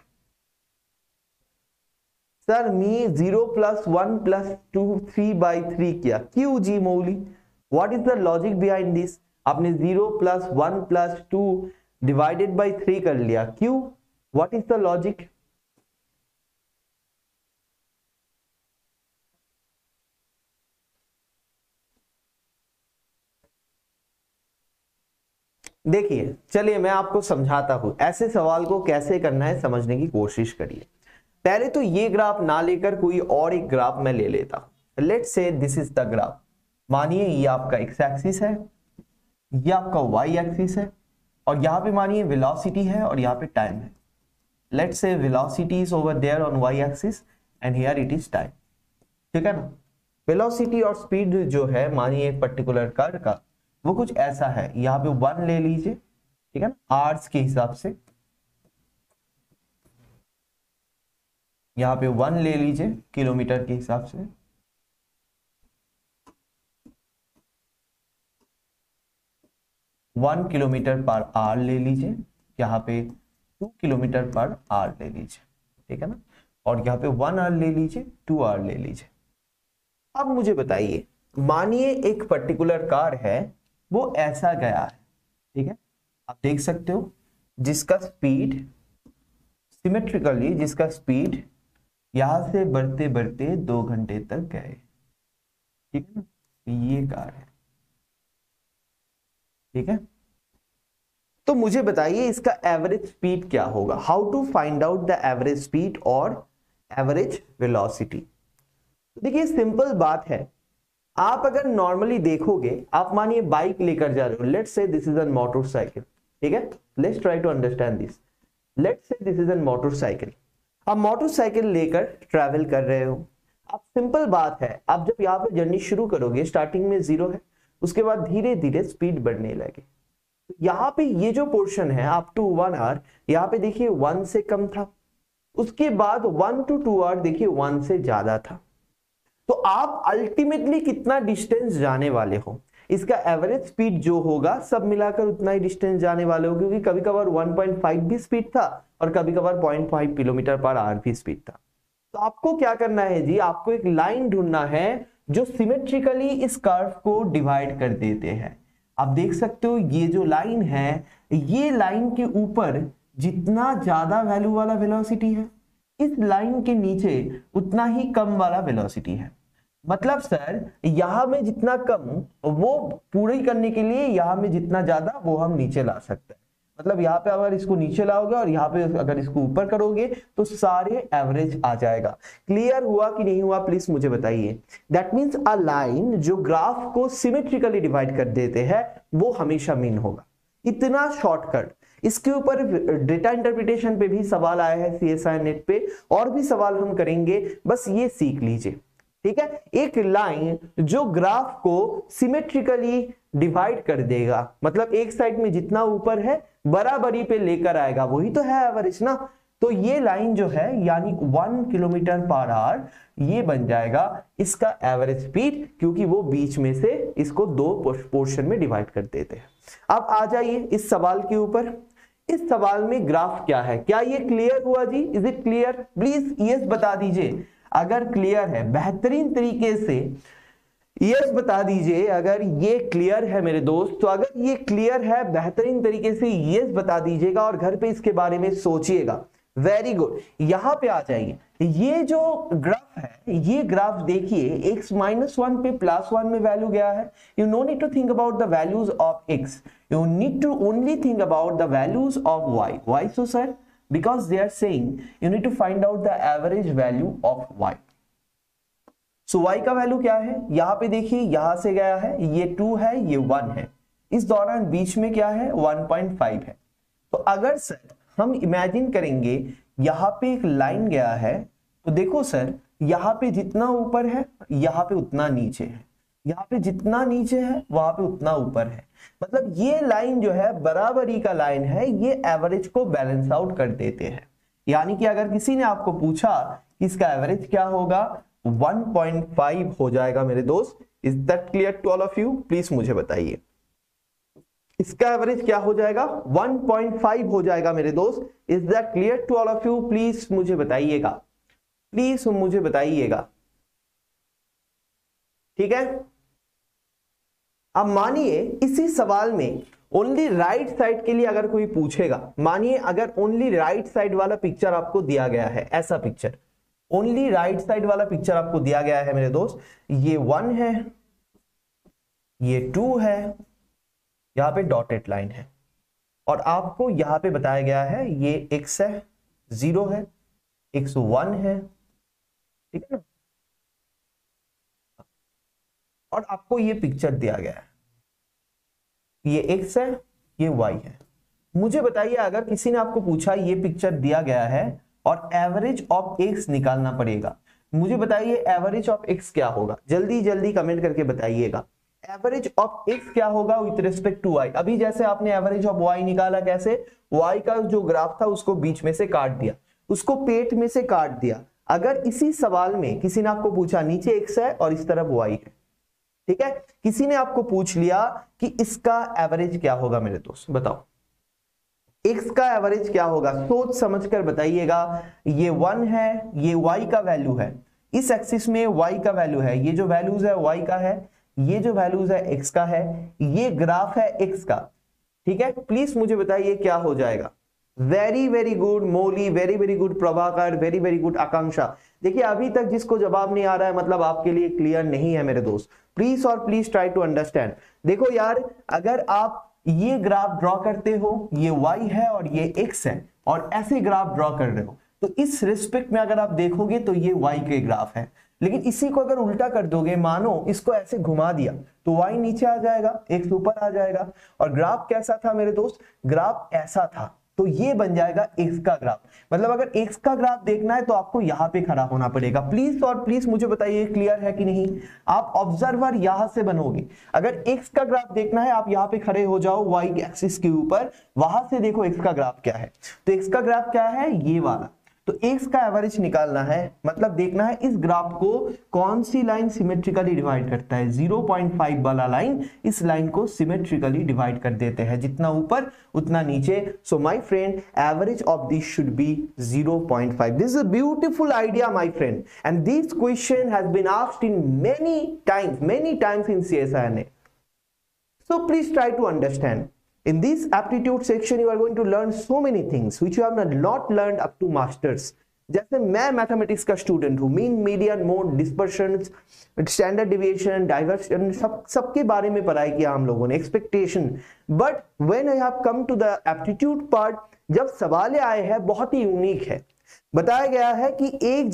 सर? मी 0 + 1 + 2 3/3 किया, क्यों जी Mouli, what is the logic behind this? आपने 0 + 1 + 2 डिवाइडेड बाई 3 कर लिया, क्यों, व्हाट इज द लॉजिक? देखिए चलिए मैं आपको समझाता हूं, ऐसे सवाल को कैसे करना है समझने की कोशिश करिए। पहले तो ये ग्राफ ना लेकर कोई और एक ग्राफ मैं ले लेता हूं। Let's say this is the graph, मानिए ये आपका x एक्सिस है, ये आपका y एक्सिस है और यहां पे मानिए वेलोसिटी है और यहां पे टाइम है। Let's say velocity is over there on y axis and here it is time. ठीक है ना, वेलोसिटी और स्पीड जो है मानिए एक पर्टिकुलर कार का वो कुछ ऐसा है, यहाँ पे 1 ले लीजिए, ठीक है ना, आवर्स के हिसाब से, यहाँ पे 1 ले लीजिए किलोमीटर के हिसाब से, 1 किलोमीटर पर आवर ले लीजिए, यहाँ पे 2 किलोमीटर पर आवर ले लीजिए, ठीक है ना, और यहाँ पे 1 आवर ले लीजिए, 2 आवर ले लीजिए। अब मुझे बताइए, मानिए एक पर्टिकुलर कार है वो ऐसा गया है, ठीक है, आप देख सकते हो जिसका स्पीड सिमेट्रिकली, जिसका स्पीड यहां से बढ़ते बढ़ते 2 घंटे तक गए, ठीक है ना, ये कार है, ठीक है। तो मुझे बताइए इसका एवरेज स्पीड क्या होगा, how to find out the average speed और एवरेज वेलोसिटी। देखिए सिंपल बात है, आप अगर नॉर्मली देखोगे, आप मानिए बाइक लेकर जा रहे हो, let's say this is an motorcycle, ठीक है, let's try to understand this, let's say this is an motorcycle. आप मोटरसाइकिल लेकर ट्रैवल कर रहे हो, आप सिंपल बात है, आप जब यहाँ पे जर्नी शुरू करोगे स्टार्टिंग में 0 है, उसके बाद धीरे धीरे स्पीड बढ़ने लगे। यहाँ पे ये जो पोर्शन है अप टू 1 आवर, यहाँ पे देखिए 1 से कम था, उसके बाद 1 to 2 आवर देखिए 1 से ज्यादा था। तो आप अल्टीमेटली कितना डिस्टेंस जाने वाले हो, इसका एवरेज स्पीड जो होगा सब मिलाकर उतना ही डिस्टेंस जाने वाले हो, क्योंकि कभी कभार 1.5 भी स्पीड था और कभी कभार 0.5 किलोमीटर पर आवर भी स्पीड था। तो आपको क्या करना है जी, आपको एक लाइन ढूंढना है जो सिमेट्रिकली इस कर्व को डिवाइड कर देते हैं। आप देख सकते हो ये जो लाइन है, ये लाइन के ऊपर जितना ज्यादा वैल्यू वाला वेलोसिटी है, इस लाइन के नीचे उतना ही कम वाला वेलोसिटी है। मतलब सर यहां में जितना कम वो पूरी करने के लिए यहां में जितना ज्यादा वो हम नीचे ला सकते हैं। मतलब यहाँ पे अगर इसको नीचे लाओगे और यहाँ पे अगर इसको ऊपर करोगे तो सारे एवरेज आ जाएगा। क्लियर हुआ कि नहीं हुआ प्लीज मुझे बताइए। दैट मीन्स अ लाइन जो ग्राफ को सिमेट्रिकली डिवाइड कर देते हैं वो हमेशा मीन होगा। इतना शॉर्टकट। इसके ऊपर डेटा इंटरप्रिटेशन पे भी सवाल आया है CSIR नेट पे, और भी सवाल हम करेंगे, बस ये सीख लीजिए। ठीक है, एक लाइन जो ग्राफ को सिमेट्रिकली डिवाइड कर देगा, मतलब एक साइड में जितना ऊपर है बराबरी पे लेकर आएगा, वही तो है एवरेज ना। तो ये लाइन जो है यानी 1 किलोमीटर पर आवर, ये बन जाएगा इसका एवरेज स्पीड, क्योंकि वो बीच में से इसको दो पोर्शन में डिवाइड कर देते हैं। अब आ जाइए इस सवाल के ऊपर। इस सवाल में ग्राफ क्या है, क्या ये क्लियर हुआ जी? Is it clear? Please yes बता दीजिए अगर क्लियर है, बेहतरीन तरीके से यस बता दीजिए अगर ये क्लियर है मेरे दोस्त। तो अगर ये क्लियर है बेहतरीन तरीके से यस बता दीजिएगा और घर पे इसके बारे में सोचिएगा। Very good. यहां पे आ जाइए, ये जो ग्राफ है, ये ग्राफ देखिए x-1 पे +1 में वैल्यू गया है। You no need to think about the values of x, you need to only think about the values of y। why so sir? Because they are saying you need to find out the average value of y. So y का value क्या है? यहां पे देखिए, यहां से गया है, ये 2 है, ये 1 है, इस दौरान बीच में क्या है? 1.5 है। तो अगर सर हम इमेजिन करेंगे यहां पे एक लाइन गया है, तो देखो सर यहां पे जितना ऊपर है यहां पे उतना नीचे है, यहां पे जितना नीचे है वहां पे उतना ऊपर है। मतलब ये लाइन जो है बराबरी का लाइन है, ये एवरेज को बैलेंस आउट कर देते हैं। यानी कि अगर किसी ने आपको पूछा इसका एवरेज क्या होगा, 1.5 हो जाएगा मेरे दोस्त। Is that clear to all of you? Please मुझे बताइए इसका एवरेज क्या हो जाएगा? 1.5 हो जाएगा मेरे दोस्त। Is that clear to all of you? Please मुझे बताइएगा, प्लीज मुझे बताइएगा। ठीक है, अब मानिए इसी सवाल में ओनली राइट साइड के लिए अगर कोई पूछेगा, मानिए अगर ओनली राइट साइड वाला पिक्चर आपको दिया गया है, ऐसा पिक्चर ओनली राइट साइड वाला पिक्चर आपको दिया गया है मेरे दोस्त, ये 1 है, ये 2 है, यहां पे डॉटेड लाइन है, और आपको यहां पे बताया गया है ये x है, 0 है, x1 है, ठीक है ना, और आपको ये पिक्चर दिया गया है, ये x है, ये y है। मुझे बताइए अगर किसी ने आपको पूछा ये पिक्चर दिया गया है और एवरेज ऑफ x निकालना पड़ेगा, मुझे बताइए एवरेज ऑफ x क्या होगा? जल्दी जल्दी कमेंट करके बताइएगा एवरेज ऑफ x क्या होगा विथ रिस्पेक्ट टू y। अभी जैसे आपने एवरेज ऑफ y निकाला, कैसे? y का जो ग्राफ था उसको बीच में से काट दिया, उसको पेट में से काट दिया। अगर इसी सवाल में किसी ने आपको पूछा नीचे x है और इस तरफ y है, ठीक है, किसी ने आपको पूछ लिया कि इसका एवरेज क्या होगा मेरे दोस्त, बताओ x का एवरेज क्या होगा? सोच समझकर बताइएगा। ये 1 है, ये y का वैल्यू है, इस एक्सिस में y का वैल्यू है, ये जो वैल्यूज है y का है, ये जो वैल्यूज है x का है, ये ग्राफ है x का, ठीक है। प्लीज मुझे बताइए क्या हो जाएगा? Very very good Mouli, very very good Prabhakar, very very good Akanksha. देखिए अभी तक जिसको जवाब नहीं आ रहा है मतलब आपके लिए क्लियर नहीं है मेरे दोस्त। प्लीज और प्लीज ट्राई टू अंडरस्टैंड। देखो यार, अगर आप ये ग्राफ ड्रॉ करते हो, ये y है और ये x है, और ऐसे ग्राफ ड्रॉ कर रहे हो, तो इस रिस्पेक्ट में अगर आप देखोगे तो ये y के ग्राफ है। लेकिन इसी को अगर उल्टा कर दोगे, मानो इसको ऐसे घुमा दिया, तो y नीचे आ जाएगा, x ऊपर आ जाएगा। और ग्राफ कैसा था मेरे दोस्त? ग्राफ ऐसा था, तो ये बन जाएगा x का ग्राफ। मतलब अगर x का ग्राफ देखना है तो आपको यहाँ पे खड़ा होना पड़ेगा। प्लीज और प्लीज मुझे बताइए क्लियर है कि नहीं? आप ऑब्जर्वर यहां से बनोगे। अगर x का ग्राफ देखना है आप यहाँ पे खड़े हो जाओ y एक्सिस के ऊपर, वहां से देखो x का ग्राफ क्या है। तो x का ग्राफ क्या है? ये वाला। तो x का एवरेज निकालना है, मतलब देखना है इस ग्राफ को कौन सी लाइन सिमेट्रिकली डिवाइड करता है। 0.5 वाला लाइन इस लाइन को सिमेट्रिकली डिवाइड कर देते हैं, जितना ऊपर उतना नीचे। So my friend, average of this should be 0.5। This is a beautiful idea my friend, and this question has been asked in many times in CSIR. So please try to understand. In this aptitude section, you are going to learn so many things which you have not learned up to masters. जैसे मैं mathematics का student हूँ, mean, median, mode, dispersion, standard deviation, diversion, सबके बारे में पढ़ाई किया हम लोगों ने, expectation. But when I have come to the aptitude part, जब सवाल आए हैं बहुत ही यूनिक है. बताया गया है कि एक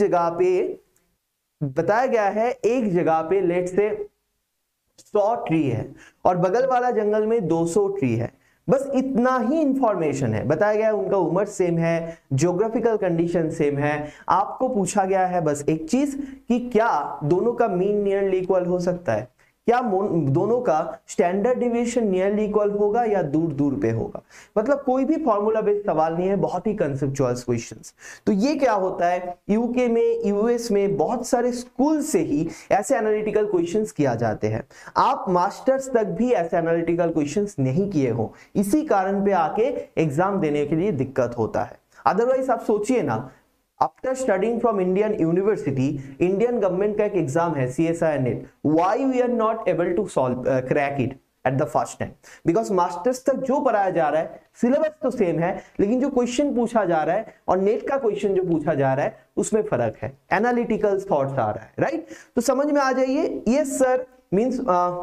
जगह पे लेट से 100 ट्री है और बगल वाला जंगल में 200 ट्री है. बस इतना ही इंफॉर्मेशन है. बताया गया है उनका उम्र सेम है, ज्योग्राफिकल कंडीशन सेम है. आपको पूछा गया है बस एक चीज कि क्या दोनों का मीन नियरली इक्वल हो सकता है, क्या दोनों का स्टैंडर्ड डिविएशन नियरली इक्वल होगा या दूर दूर पे होगा. मतलब कोई भी फॉर्मूला बेस्ड सवाल नहीं है, बहुत ही कंसेप्चुअल क्वेश्चंस. तो ये क्या होता है, यूके में, यूएस में बहुत सारे स्कूल से ही ऐसे एनालिटिकल क्वेश्चंस किया जाते हैं. आप मास्टर्स तक भी ऐसे एनालिटिकल क्वेश्चंस नहीं किए हो, इसी कारण पे आके एग्जाम देने के लिए दिक्कत होता है. अदरवाइज आप सोचिए ना, after studying from Indian university, Indian government का एक एग्जाम है CSI NET, why we are not able to solve crack it at the first time? Because masters तक जो पढ़ाया जा रहा है सिलेबस तो सेम है, लेकिन जो क्वेश्चन पूछा जा रहा है और नेट का क्वेश्चन जो पूछा जा रहा है उसमें फर्क है, एनालिटिकल थॉट्स आ रहा है. राइट, तो समझ में आ जाइए. यस सर मीन्स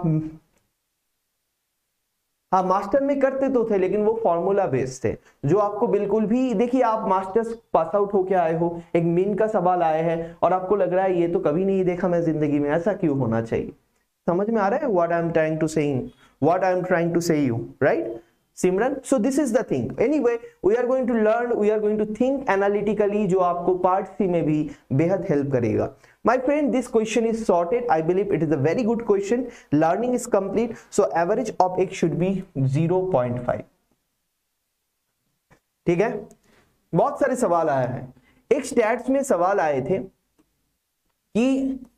हाँ, मास्टर में करते तो थे लेकिन वो फॉर्मूला बेस्ड थे, जो आपको बिल्कुल भी, देखिए आप मास्टर्स पास आउट होके आए हो, एक मीन का सवाल आया है और आपको लग रहा है ये तो कभी नहीं देखा मैं जिंदगी में, ऐसा क्यों होना चाहिए? समझ में आ रहा है what I am trying to say you, right Simran? So this is the thing. Anyway, we are going to think analytically, जो आपको पार्ट सी में भी बेहद हेल्प करेगा. My friend, this question is sorted. I believe it is a very good question. Learning is complete. So average of x should be 0.5. ठीक है. बहुत सारे सवाल आए हैं. एक स्टैट्स में सवाल आए थे कि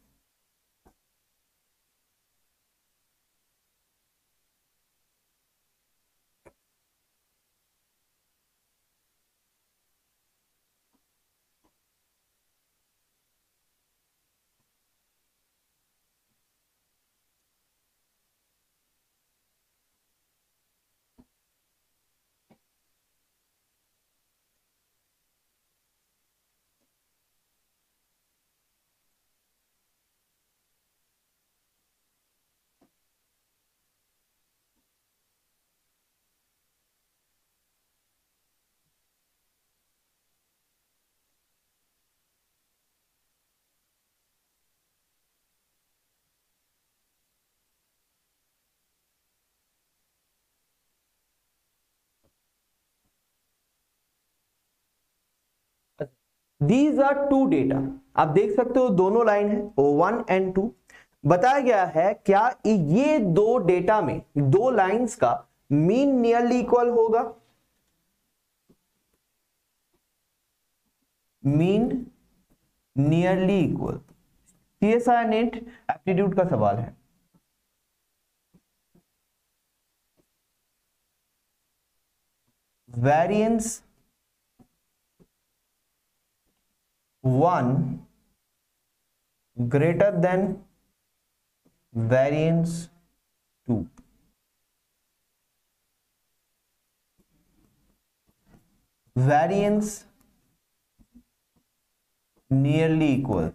These are two data. आप देख सकते हो दोनों लाइन है, 1 and 2. बताया गया है क्या ये दो डेटा में, दो लाइंस का मीन नियरली इक्वल होगा? Mean nearly equal. CSI NET aptitude का सवाल है. Variance 1 greater than variance 2. Variance nearly equal.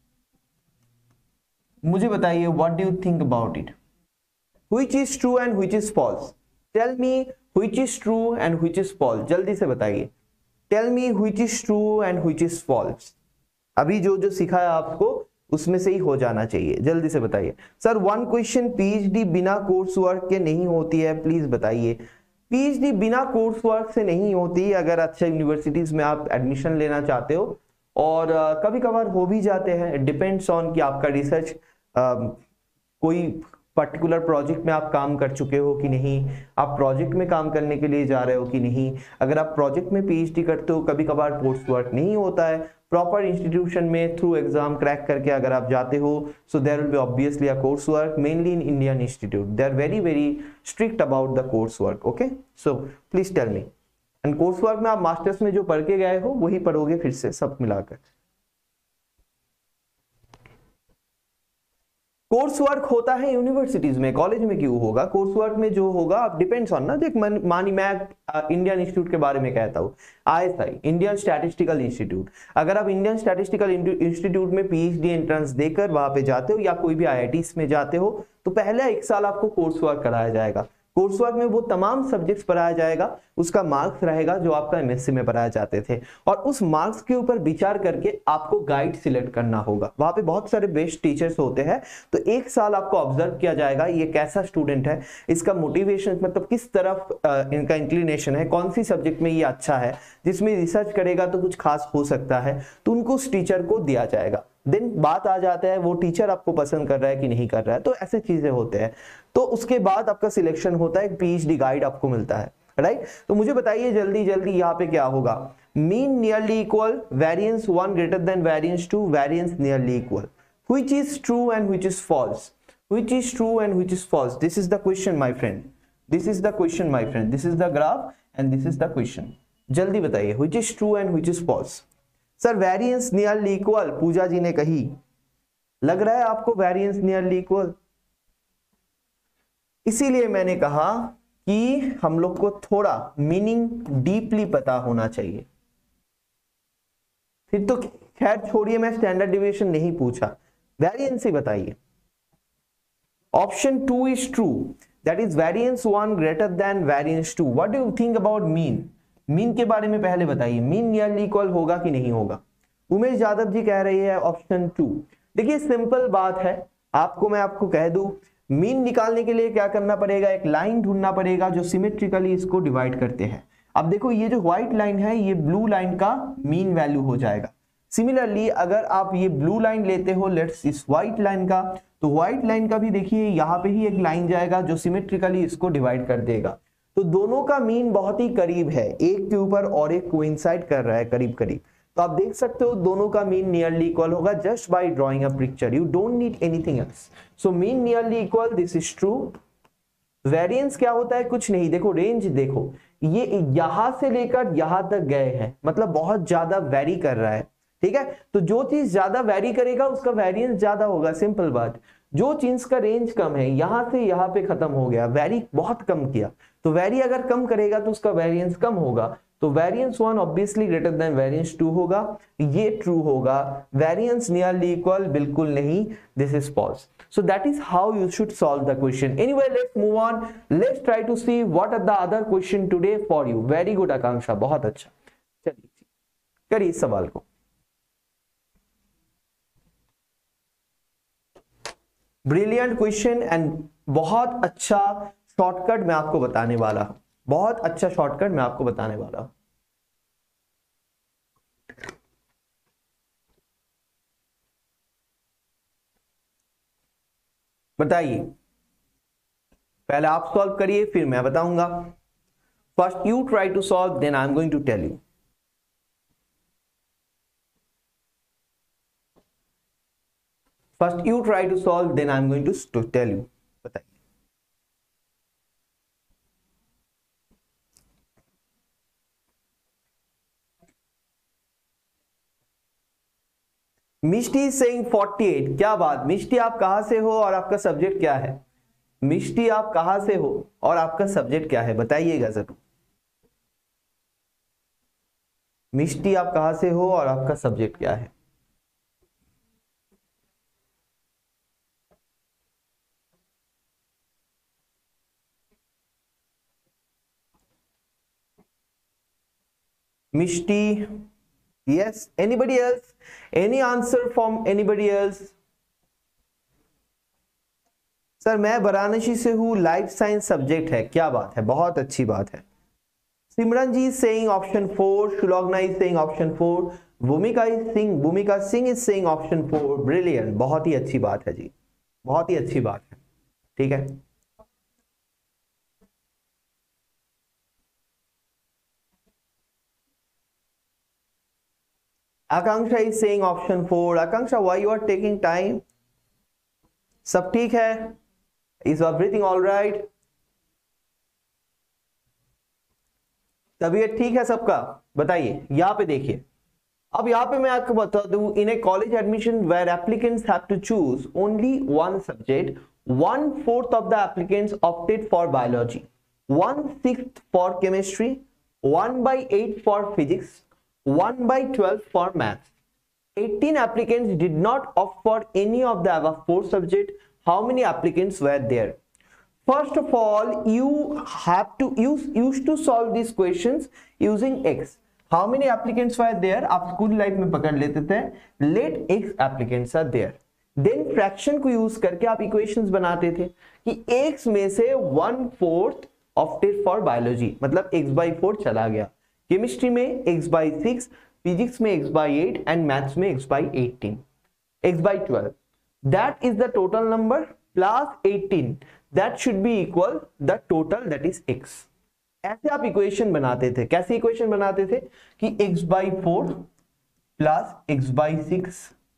मुझे बताइए, what do you think about it? Which is true and which is false? Tell me which is true and which is false. जल्दी से बताइए. Tell me which is true and which is false. अभी जो जो सिखाया आपको उसमें से ही हो जाना चाहिए. जल्दी से बताइए. सर वन क्वेश्चन, PhD बिना कोर्स वर्क के नहीं होती है, प्लीज बताइए. PhD बिना कोर्स वर्क से नहीं होती अगर अच्छे यूनिवर्सिटीज में आप एडमिशन लेना चाहते हो, और कभी कभार हो भी जाते हैं. डिपेंड्स ऑन कि आपका रिसर्च कोई पर्टिकुलर प्रोजेक्ट में आप काम कर चुके हो कि नहीं, आप प्रोजेक्ट में काम करने के लिए जा रहे हो कि नहीं. अगर आप प्रोजेक्ट में PhD करते हो, कभी कभार कोर्स वर्क नहीं होता है. प्रॉपर इंस्टीट्यूशन में थ्रू एग्जाम क्रैक करके अगर आप जाते हो, so there will be obviously a course work. Mainly in Indian institute they are very very strict about the course work. Okay, so please tell me. And course work में आप masters में जो पढ़ के गए हो वही पढ़ोगे फिर से सब मिलाकर. कोर्स वर्क होता है यूनिवर्सिटीज में, कॉलेज में क्यों होगा? कोर्स वर्क में जो होगा आप डिपेंड्स ऑन ना, देख मानी मैं इंडियन इंस्टीट्यूट के बारे में कहता हूँ, ISI इंडियन स्टैटिस्टिकल इंस्टीट्यूट, अगर आप इंडियन स्टैटिस्टिकल इंस्टीट्यूट में PhD एंट्रेंस देकर वहां पे जाते हो या कोई भी IITs में जाते हो तो पहले 1 साल आपको कोर्स वर्क कराया जाएगा। कोर्स वर्क में वो तमाम सब्जेक्ट्स पढ़ाया जाएगा, उसका मार्क्स रहेगा जो आपका MSc में पढ़ाए जाते थे, और उस मार्क्स के ऊपर विचार करके आपको गाइड सिलेक्ट करना होगा। वहां पे बहुत सारे बेस्ट टीचर्स होते हैं, तो 1 साल आपको ऑब्जर्व किया जाएगा ये कैसा स्टूडेंट है, इसका मोटिवेशन मतलब किस तरफ इनका इंक्लिनेशन है, कौन सी सब्जेक्ट में ये अच्छा है, जिसमें रिसर्च करेगा तो कुछ खास हो सकता है, तो उनको उस टीचर को दिया जाएगा। देन बात आ जाता है वो टीचर आपको पसंद कर रहा है कि नहीं कर रहा है, तो ऐसे चीजें होते हैं। तो उसके बाद आपका सिलेक्शन होता है, PhD गाइड आपको मिलता है, राइट। तो मुझे बताइए जल्दी जल्दी यहाँ पे क्या होगा? Mean nearly equal, variance 1 greater than variance 2, variance nearly equal, which is true and which is false, which is true and which is false, this is the question my friend, this is the question my friend, this is the graph and this is the question. जल्दी बताइए which is true and which is false. Sir variance nearly equal Pooja ji ने कही, लग रहा है आपको variance nearly equal? इसीलिए मैंने कहा कि हम लोग को थोड़ा मीनिंग डीपली पता होना चाहिए। फिर तो खैर छोड़िए, मैं स्टैंडर्ड डिविएशन नहीं पूछा, वेरिएंस ही बताइए। Option 2 is true, that is variance 1 greater than variance 2। What do you think about mean? Mean के बारे में पहले बताइए, मीन नियरली इक्वल होगा कि नहीं होगा? उमेश यादव जी कह रही है ऑप्शन 2। देखिए सिंपल बात है, मैं आपको कह दूं, मीन निकालने के लिए क्या करना पड़ेगा? एक लाइन ढूंढना पड़ेगा जो सिमेट्रिकली इसको डिवाइड करते हैं। अब देखो ये जो व्हाइट लाइन है ये ब्लू लाइन का मीन वैल्यू हो जाएगा। सिमिलरली अगर आप ये ब्लू लाइन लेते हो लेट्स इस व्हाइट लाइन का, तो व्हाइट लाइन का भी देखिए यहाँ पे ही एक लाइन जाएगा जो सिमेट्रिकली इसको डिवाइड कर देगा। तो दोनों का मीन बहुत ही करीब है, एक के ऊपर और एक कोइंसाइड कर रहा है करीब करीब। तो आप देख सकते हो दोनों का मीन नियरली इक्वल होगा just by drawing a picture, you don't need anything else. So mean nearly equal, this is true. Variance क्या होता है? कुछ नहीं, देखो रेंज देखो, ये यहां से लेकर यहां तक गए हैं, मतलब बहुत ज्यादा वेरी कर रहा है, ठीक है। तो जो चीज ज्यादा वेरी करेगा उसका वेरिएंस ज्यादा होगा, सिंपल बात। जो चीज का रेंज कम है, यहां से यहां पे खत्म हो गया, वेरी बहुत कम किया, तो वेरी अगर कम करेगा तो उसका वेरिएंस कम होगा। तो variance 1 obviously greater than variance 2 होगा, ये ट्रू होगा। वेरिएंस नियरली इक्वल बिल्कुल नहीं, this is false. So that is how you should solve the question. Anyway, let's move on. Let's try to see what are the other question today for you. Very good Akanksha, बहुत अच्छा। चलिए करिए इस सवाल को। Brilliant question and बहुत अच्छा shortcut मैं आपको बताने वाला हूं, बहुत अच्छा शॉर्टकट मैं आपको बताने वाला हूं। बताइए, पहले आप सॉल्व करिए फिर मैं बताऊंगा। First you try to solve, then I am going to tell you. First you try to solve, then I am going to tell you. बताइए। मिष्टी सेइंग 48, क्या बात। मिष्टी आप कहां से हो और आपका सब्जेक्ट क्या है? मिष्टी आप कहां से हो और आपका सब्जेक्ट क्या है, बताइएगा जरूर। मिष्टी आप कहां से हो और आपका सब्जेक्ट क्या है? Mishti, yes, anybody else, any answer from anybody else? Sir मैं वाराणसी से हूं, लाइफ साइंस सब्जेक्ट है, क्या बात है, बहुत अच्छी बात है। Simran ji saying option 4, Shulogna is saying option 4, Bhumika Singh is saying option 4, brilliant, बहुत ही अच्छी बात है जी, बहुत ही अच्छी बात है, ठीक है। Akanksha is saying option 4, Akanksha why you are taking time? सब ठीक है? Is everything all right? तबीयत ठीक है सबका? बताइए, यहां पे देखिए, अब यहाँ पे मैं आपको बता दूं, in a college admission where applicants have to choose only one subject, 1/4 of the applicants opted for biology, 1/6 for chemistry, 1/8 for physics, 1/12 for maths. 18 applicants did not opt for any of the above 4 subjects. How many applicants were there? First of all, you have to use to solve these questions using x. How many applicants were there? आप school life में पकड़ लेते थे, let x applicants are there. Then fraction को use करके आप equations बनाते थे कि x में से 1/4 ऑप्टेड फॉर बायोलॉजी, मतलब x/4 चला गया, केमिस्ट्री में x/6, फिजिक्स में x/8 एंड मैथ्स में x/18, x/12. That is the total number plus 18, that should be equal the total, that is x. ऐसे आप इक्वेशन बनाते थे. कैसे इक्वेशन बनाते थे कि x/4 plus x/6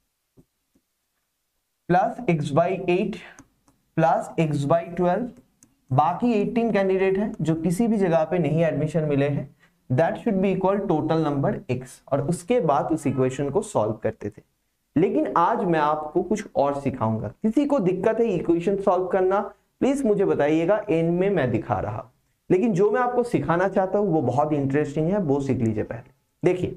plus x/8 plus x/12, बाकी 18 कैंडिडेट हैं जो किसी भी जगह पे नहीं एडमिशन मिले हैं, that should be equal total number x, और उसके बाद उस इक्वेशन को सॉल्व करते थे. लेकिन आज मैं आपको कुछ और सिखाऊंगा. किसी को दिक्कत है इक्वेशन सॉल्व करना, प्लीज मुझे बताइएगा, एंड में मैं दिखा रहा. लेकिन जो मैं आपको सिखाना चाहता हूं वो बहुत इंटरेस्टिंग है, वो सीख लीजिए. पहले देखिए,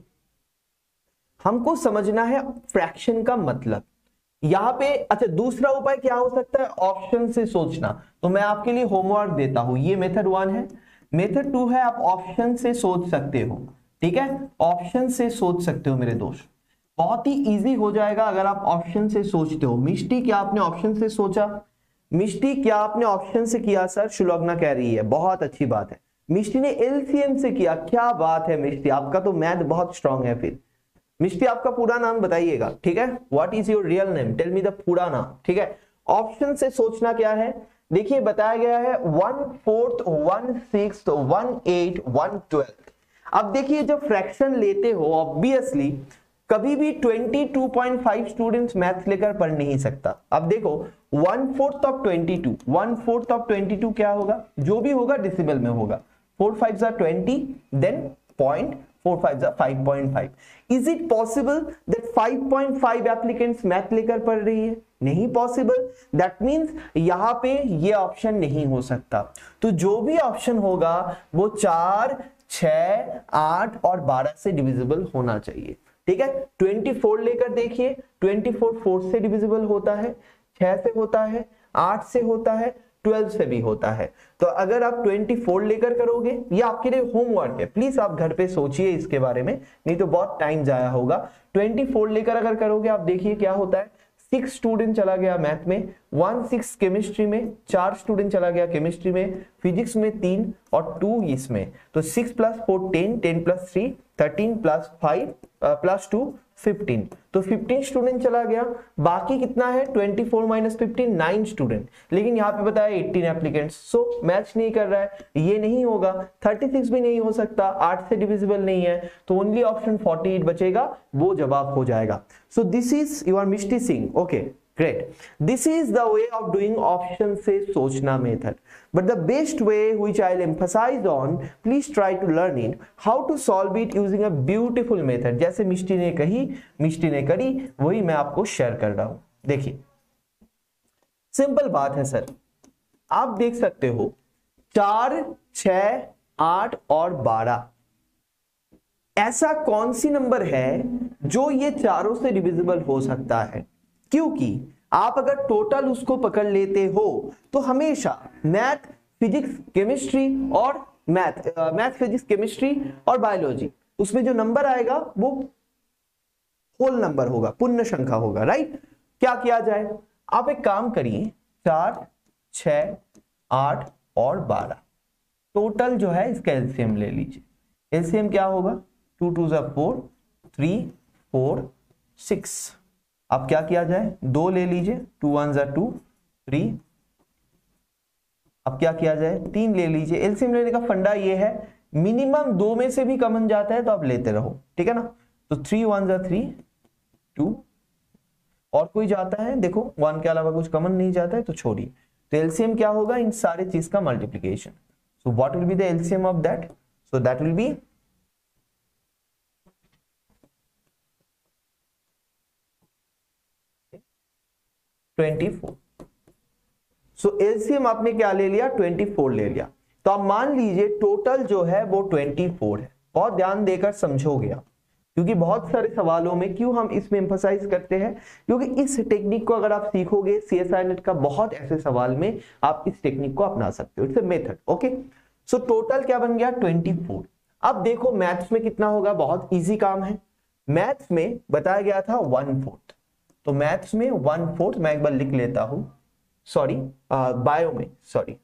हमको समझना है फ्रैक्शन का मतलब. यहां पे अच्छा, दूसरा उपाय क्या हो सकता है? ऑप्शन से सोचना. तो मैं आपके लिए होमवर्क देता हूं. ये मेथड 1 है. मेथड 2 है, आप ऑप्शन से सोच सकते हो. ठीक है, ऑप्शन से सोच सकते हो मेरे दोस्त. बहुत ही इजी हो जाएगा अगर आप ऑप्शन से सोचते हो. मिष्टी, क्या आपने ऑप्शन से सोचा? मिष्टी, क्या आपने ऑप्शन से किया? सर शुलग्ना कह रही है, बहुत अच्छी बात है. मिष्टी ने एलसीएम से किया, क्या बात है मिष्टी, आपका तो मैथ बहुत स्ट्रांग है. फिर मिष्टी, आपका पूरा नाम बताइएगा. ठीक है, what is your real name, tell me the पूरा नाम. ठीक है, ऑप्शन से सोचना क्या है, देखिए बताया गया है 1/4, 1/6, 1/8, 1/12. अब देखिए, जब फ्रैक्शन लेते हो ऑब्वियसली कभी भी 22.5 स्टूडेंट्स मैथ्स लेकर पढ़ नहीं सकता. अब देखो 1/4 ऑफ 22, 1/4 ऑफ 22 क्या होगा? जो भी होगा डिसिमल में होगा. 4 5 are 20, then 0.4 5 are 5.5. Is it possible that 5.5 applicants math लेकर पढ़ रही है? नहीं पॉसिबल. दैट मीन्स यहां पे ये ऑप्शन नहीं हो सकता. तो जो भी ऑप्शन होगा वो 4, 6, 8 और 12 से डिविजिबल होना चाहिए. ठीक है, 24 लेकर देखिए, 24 4 से डिविजिबल होता है, 6 से होता है, 8 से होता है, 12 से भी होता है. तो अगर आप 24 लेकर करोगे, ये आपके लिए होमवर्क है, प्लीज आप घर पे सोचिए इसके बारे में, नहीं तो बहुत टाइम जाया होगा. 24 लेकर अगर करोगे, आप देखिए क्या होता है. 6 स्टूडेंट चला गया मैथ में, 1/6 केमिस्ट्री में, 4 स्टूडेंट चला गया केमिस्ट्री में, फिजिक्स में 3 और 2 इसमें. तो 6 + 4 10, 10 + 3 13 + 5 + 2 15. तो 15 स्टूडेंट चला गया. बाकी कितना है? 24 - 15 9 स्टूडेंट. लेकिन यहाँ पे बताया 18 एप्लीकेंट्स, सो मैच नहीं कर रहा है, ये नहीं होगा. 36 भी नहीं हो सकता, 8 से डिविजिबल नहीं है, तो ओनली ऑप्शन 48 बचेगा, वो जवाब हो जाएगा. So this is your Mishti Singh. Okay, great. This is the way of doing option से सोचना method. But the best way which I'll emphasize on, please try to learn it, how to solve it using a beautiful method. जैसे मिष्टी ने कही, मिष्टी ने करी, वही मैं आपको शेयर कर रहा हूं. देखिए, सिंपल बात है सर. आप देख सकते हो 4, 6, 8 और 12, ऐसा कौन सी नंबर है जो ये चारों से डिविजिबल हो सकता है? क्योंकि आप अगर टोटल उसको पकड़ लेते हो तो हमेशा मैथ, फिजिक्स, केमिस्ट्री और मैथ, फिजिक्स, केमिस्ट्री और बायोलॉजी, उसमें जो नंबर आएगा वो होल नंबर होगा, पूर्ण संख्या होगा. राइट? क्या किया जाए? आप एक काम करिए, 4, 6, 8 और 12 टोटल जो है इसका एलसीएम ले लीजिए. एलसीएम क्या होगा? 2 2 4, 3 4 6. अब क्या किया जाए? 2 ले लीजिए, 2 1 2 3. अब क्या किया जाए? 3 ले लीजिए. एलसीएम लेने का फंडा ये है, मिनिमम 2 में से भी कॉमन जाता है तो आप लेते रहो. ठीक है ना? तो 3 1 3 2, और कोई जाता है, देखो 1 के अलावा कुछ कॉमन नहीं जाता है तो छोड़िए. तो एलसीएम क्या होगा? इन सारे चीज का multiplication. So what will be the LCM of that? So that will be 24। So LCM आपने क्या ले लिया, 24 ले लिया। तो आप मान लीजिए टोटल जो है वो 24 है। बहुत ध्यान देकर समझोगे आप, क्योंकि बहुत सारे सवालों में क्यों हम इसमें एम्फसाइज करते हैं, क्योंकि इस टेक्निक को अगर आप सीखोगे सीएसआई नेट का बहुत ऐसे सवाल में आप इस टेक्निक को अपना सकते हो। It's a method. Okay, so total क्या बन गया 24। अब देखो मैथ्स में कितना होगा, बहुत इजी काम है। मैथ्स में बताया गया था 1/4, तो मैथ्स में 1/4 मैं एक बार लिख लेता हूं, सॉरी बायो में, सॉरी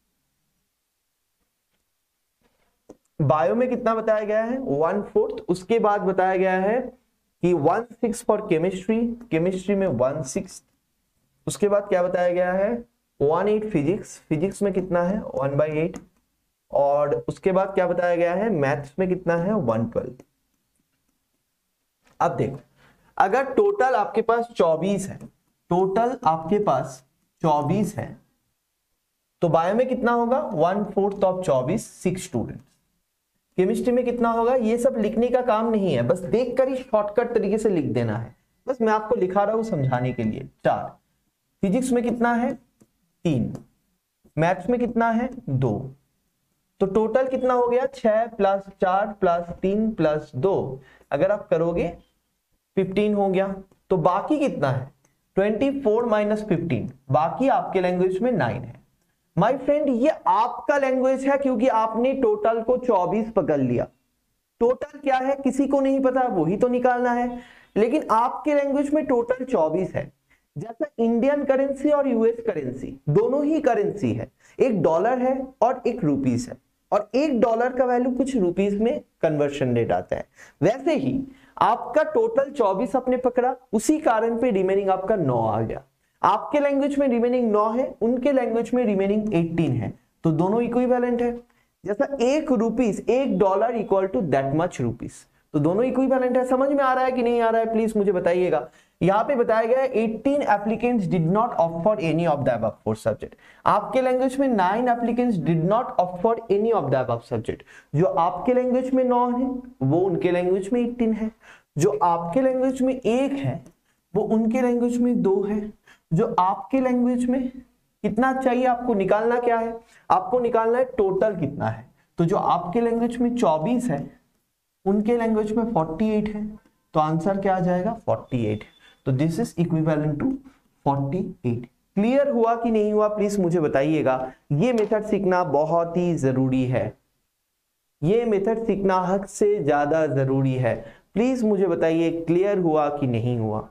बायो में कितना बताया गया है 1/4। उसके बाद बताया गया है कि 1/6 फॉर केमिस्ट्री, केमिस्ट्री में 1/6। उसके बाद क्या बताया गया है 1/8 फिजिक्स, फिजिक्स में कितना है 1/8। और उसके बाद क्या बताया गया है मैथ्स में कितना है 1/12। अब देखो अगर टोटल आपके पास 24 है, टोटल आपके पास 24 है, तो बायो में कितना होगा 1/4 ऑफ 24, 6 स्टूडेंट्स। केमिस्ट्री में कितना होगा, ये सब लिखने का काम नहीं है, बस देखकर ही शॉर्टकट तरीके से लिख देना है। बस मैं आपको लिखा रहा हूं समझाने के लिए। 4। फिजिक्स में कितना है 3, मैथ्स में कितना है 2, तो टोटल कितना हो गया 6 + 4 + 3 + 2, अगर आप करोगे 15 हो गया। तो बाकी कितना है 24 - 15, बाकी आपके लैंग्वेज में 9 है। माय फ्रेंड ये आपका लैंग्वेज है, क्योंकि आपने टोटल को 24 पकड़ लिया। टोटल क्या है किसी को नहीं पता, वही तो निकालना है, लेकिन आपके लैंग्वेज में टोटल 24 है। जैसा इंडियन करेंसी और यूएस करेंसी दोनों ही करेंसी है, एक डॉलर है और एक रुपीस है, और एक डॉलर का वैल्यू कुछ रुपीस में कन्वर्शन रेट आता है। वैसे ही आपका टोटल 24 आपने पकड़ा, उसी कारण पे रिमेनिंग आपका 9 आ गया। आपके लैंग्वेज में रिमेनिंग 9 है, उनके लैंग्वेज में रिमेनिंग 18 है, तो दोनों इक्विवेलेंट है। जैसा एक रुपीस, एक dollar equal to that much rupees, तो दोनों इक्विवेलेंट है। समझ में आ रहा है कि नहीं आ रहा है, प्लीज मुझे बताइएगा। यहाँ पे बताया गया है 18 applicants did not opt for any of the above 4 subject. आपके लैंग्वेज में 9 applicants did not opt for any of the above subject. जो आपके लैंग्वेज में 9 है वो उनके लैंग्वेज में 18 है, जो आपके लैंग्वेज में 1 है वो उनके लैंग्वेज में 2 है। जो आपके लैंग्वेज में कितना चाहिए, आपको निकालना क्या है, आपको निकालना है टोटल कितना है। तो जो आपके लैंग्वेज में 24 है उनके लैंग्वेज में 48 है, तो आंसर क्या आ जाएगा 48। तो this is equivalent to 48। Clear हुआ कि नहीं हुआ, प्लीज मुझे बताइएगा। ये मेथड सीखना बहुत ही जरूरी है, ये मेथड सीखना हद से ज्यादा जरूरी है। प्लीज मुझे बताइए क्लियर हुआ कि नहीं हुआ।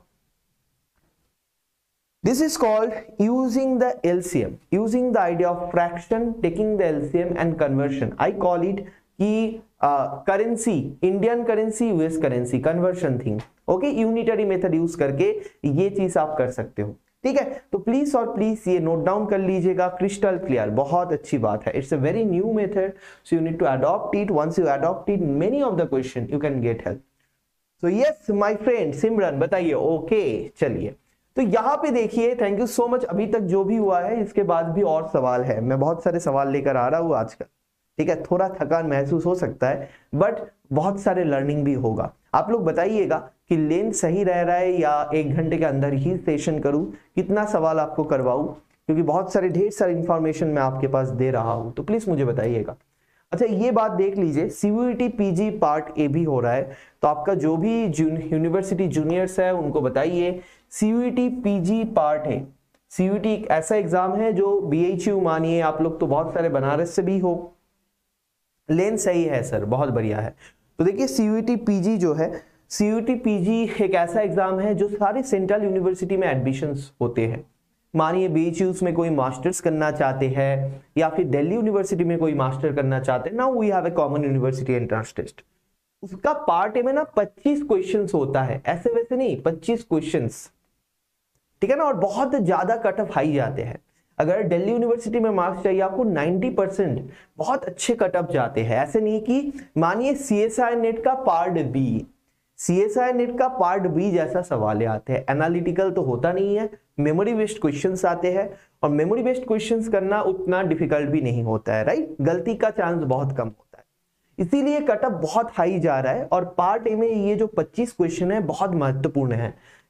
This is called using the LCM, using the idea of fraction, taking the LCM and conversion. I call it कि currency, Indian currency, US currency, conversion thing. Okay, unitary method use करके ये चीज आप कर सकते हो। ठीक है, तो प्लीज और प्लीज ये नोट डाउन कर लीजिएगा, क्रिस्टल क्लियर, बहुत अच्छी बात है। It's a very new method, so you need to adopt it. Once you adopt it, many of the question you can get help. So yes my friend Simran बताइए। Okay चलिए, तो यहाँ पे देखिए, थैंक यू सो मच। अभी तक जो भी हुआ है इसके बाद भी और सवाल है, मैं बहुत सारे सवाल लेकर आ रहा हूँ आजकल। ठीक है, थोड़ा थकान महसूस हो सकता है, बट बहुत सारे लर्निंग भी होगा। आप लोग बताइएगा कि लेंथ सही रह रहा है या 1 घंटे के अंदर ही सेशन करूं, कितना सवाल आपको करवाऊं, क्योंकि बहुत सारे ढेर सारी इंफॉर्मेशन मैं आपके पास दे रहा हूं, तो प्लीज मुझे बताइएगा। अच्छा ये बात देख लीजिए, सीयूईटी पीजी पार्ट ए भी हो रहा है, तो आपका जो भी यूनिवर्सिटी जूनियर्स है उनको बताइए सीयूईटी पीजी पार्ट है। सीयूईटी एक ऐसा एग्जाम है जो बीएचयू, मानिए आप लोग तो बहुत सारे बनारस से भी हो। लेन सही है सर, बहुत बढ़िया है। तो देखिए सीयूईटी पीजी जो है, सीयूईटी पीजी एक ऐसा एग्जाम है जो सारी सेंट्रल यूनिवर्सिटी में एडमिशंस होते हैं। मानिए बीएचयूज में कोई मास्टर्स करना चाहते हैं या फिर दिल्ली यूनिवर्सिटी में कोई मास्टर करना चाहते हैं, now we have a common university entrance test. उसका पार्ट ए में ना 25 क्वेश्चंस होता है, ऐसे वैसे नहीं, 25 क्वेश्चंस, ठीक है ना। और बहुत ज्यादा कट ऑफ हाई जाते हैं। अगर दिल्ली यूनिवर्सिटी में मार्क्स चाहिए आपको 90%, बहुत अच्छे कट ऑफ जाते हैं। ऐसे नहीं कि मानिए सीएसआई नेट का पार्ट बी, सीएसआई नेट का पार्ट बी जैसा सवाल आते हैं, एनालिटिकल तो होता नहीं है, मेमोरी बेस्ड क्वेश्चंस आते हैं, और मेमोरी बेस्ड क्वेश्चंस करना उतना डिफिकल्ट भी नहीं होता है, राइट। गलती का चांस बहुत कम होता है, इसीलिए कट ऑफ बहुत हाई जा रहा है। और पार्ट ए में ये जो 25 क्वेश्चन है बहुत महत्वपूर्ण है,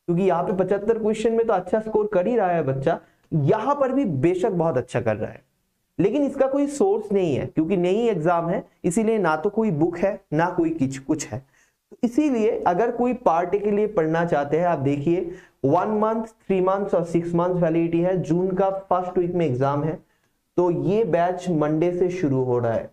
क्योंकि यहाँ पे 75 क्वेश्चन में तो अच्छा स्कोर कर ही रहा है बच्चा, यहाँ पर भी बेशक बहुत अच्छा कर रहा है, लेकिन इसका कोई सोर्स नहीं है क्योंकि नई एग्जाम है, इसीलिए ना तो कोई बुक है ना कोई कुछ है। तो इसीलिए अगर कोई पार्टी के लिए पढ़ना चाहते हैं, आप देखिए 1 मंथ, 3 मंथ्स और 6 मंथ वैलिडिटी है। जून का फर्स्ट वीक में एग्जाम है, तो ये बैच मंडे से शुरू हो रहा है,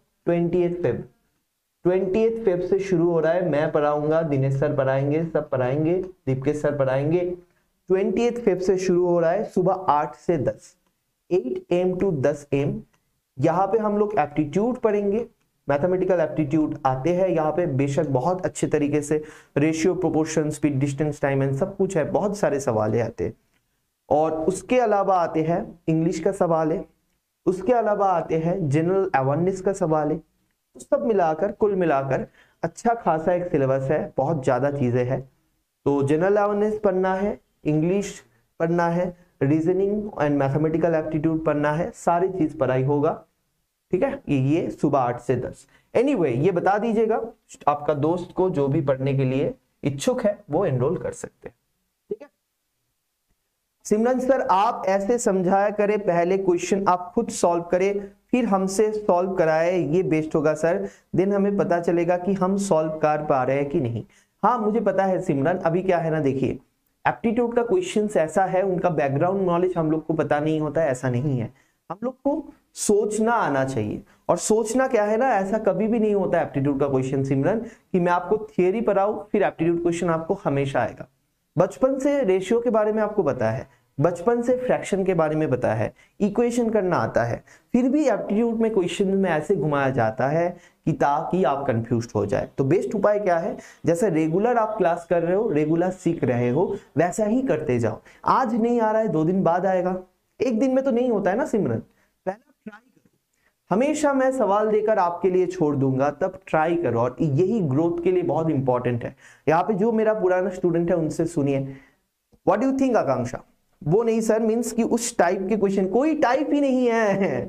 20th फेब से शुरू हो रहा है। मैं पढ़ाऊंगा, दिनेश सर पढ़ाएंगे, सब पढ़ाएंगे, दीपकेश सर पढ़ाएंगे। 20th फेब से शुरू हो रहा है, सुबह 8 से 10, 8 AM to 10 AM। यहाँ पे हम लोग एप्टीट्यूड पढ़ेंगे, मैथमेटिकल एप्टीट्यूड आते हैं यहाँ पे बेशक बहुत अच्छे तरीके से, ratio, proportion, speed, distance, time and सब कुछ है, बहुत सारे सवाल आते हैं। और उसके अलावा आते हैं इंग्लिश का सवाल है, उसके अलावा आते हैं जनरल अवेयरनेस का सवाल है। तो सब मिलाकर, कुल मिलाकर अच्छा खासा एक सिलेबस है, बहुत ज्यादा चीजें हैं। तो जनरल अवेयरनेस पढ़ना है, इंग्लिश पढ़ना है, रीजनिंग एंड मैथमेटिकल एप्टीट्यूड पढ़ना है, सारी चीज पढ़ाई होगा, ठीक है। ये सुबह 8 से 10। एनीवे ये बता दीजिएगा आपका दोस्त को, जो भी पढ़ने के लिए इच्छुक है वो एनरोल कर सकते हैं, ठीक है। सिमरन सर आप ऐसे समझाया करें, पहले क्वेश्चन आप खुद सॉल्व करें फिर हमसे सॉल्व कराए, ये बेस्ट होगा सर, दिन हमें पता चलेगा कि हम सॉल्व कर पा रहे हैं कि नहीं। हाँ मुझे पता है सिमरन, अभी क्या है ना, देखिए एप्टीट्यूड का क्वेश्चन ऐसा है, उनका बैकग्राउंड नॉलेज हम लोग को पता नहीं होता है, ऐसा नहीं है। हम लोग को सोचना आना चाहिए, और सोचना क्या है ना, ऐसा कभी भी नहीं होता एप्टीट्यूड का क्वेश्चन सिमरन कि मैं आपको थियरी पढ़ाऊं फिर एप्टीट्यूड क्वेश्चन आपको हमेशा आएगा। बचपन से रेशियो के बारे में आपको पता है, बचपन से फ्रैक्शन के बारे में पता है, इक्वेशन करना आता है, फिर भी एप्टीट्यूड में क्वेश्चन में ऐसे घुमाया जाता है कि ताकि आप कंफ्यूज्ड हो जाए। तो बेस्ट उपाय क्या है, जैसे रेगुलर आप क्लास कर रहे हो, रेगुलर सीख रहे हो, वैसा ही करते जाओ। आज नहीं आ रहा है 2 दिन बाद आएगा, एक दिन में तो नहीं होता है ना सिमरन, पहला ट्राई करो। हमेशा मैं सवाल देकर आपके लिए छोड़ दूंगा, तब ट्राई करो, और यही ग्रोथ के लिए बहुत इंपॉर्टेंट है। यहाँ पे जो मेरा पुराना स्टूडेंट है उनसे सुनिए, what do you think Akanksha? वो नहीं सर, मींस कि उस टाइप के क्वेश्चन, कोई टाइप ही नहीं है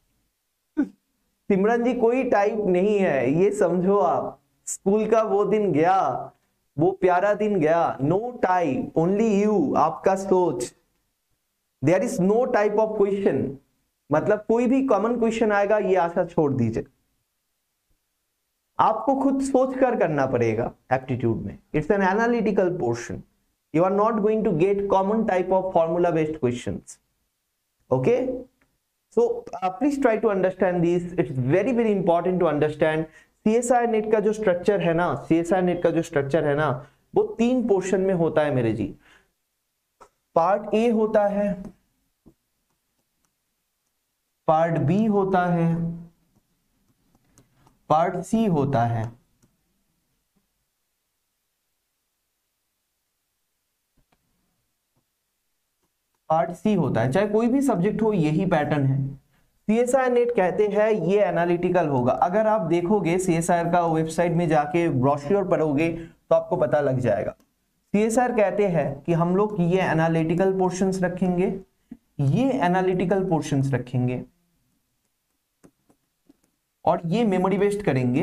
सिमरन जी, कोई टाइप नहीं है, ये समझो आप। स्कूल का वो दिन गया, वो प्यारा दिन गया, नो टाइप, ओनली यू, आपका सोच। There is no type of question, मतलब कोई भी कॉमन क्वेश्चन आएगा ये आशा छोड़ दीजिए, आपको खुद सोच कर करना पड़ेगा एप्टीट्यूड में। It's an analytical portion, you are not going to get common type of formula based questions, okay? So please try to understand this, it's very very important to understand। CSIR NET का जो structure है ना, CSIR NET का जो structure है ना, वो 3 portion में होता है मेरे जी। पार्ट ए होता है, पार्ट बी होता है, पार्ट सी होता है। पार्ट सी होता है, चाहे कोई भी सब्जेक्ट हो यही पैटर्न है। CSIR नेट कहते हैं ये एनालिटिकल होगा। अगर आप देखोगे CSIR का वेबसाइट में जाके ब्रोशर पढ़ोगे तो आपको पता लग जाएगा। CSIR कहते हैं कि हम लोग ये एनालिटिकल पोर्शंस रखेंगे, ये एनालिटिकल पोर्शंस रखेंगे, और ये मेमोरी बेस्ड करेंगे।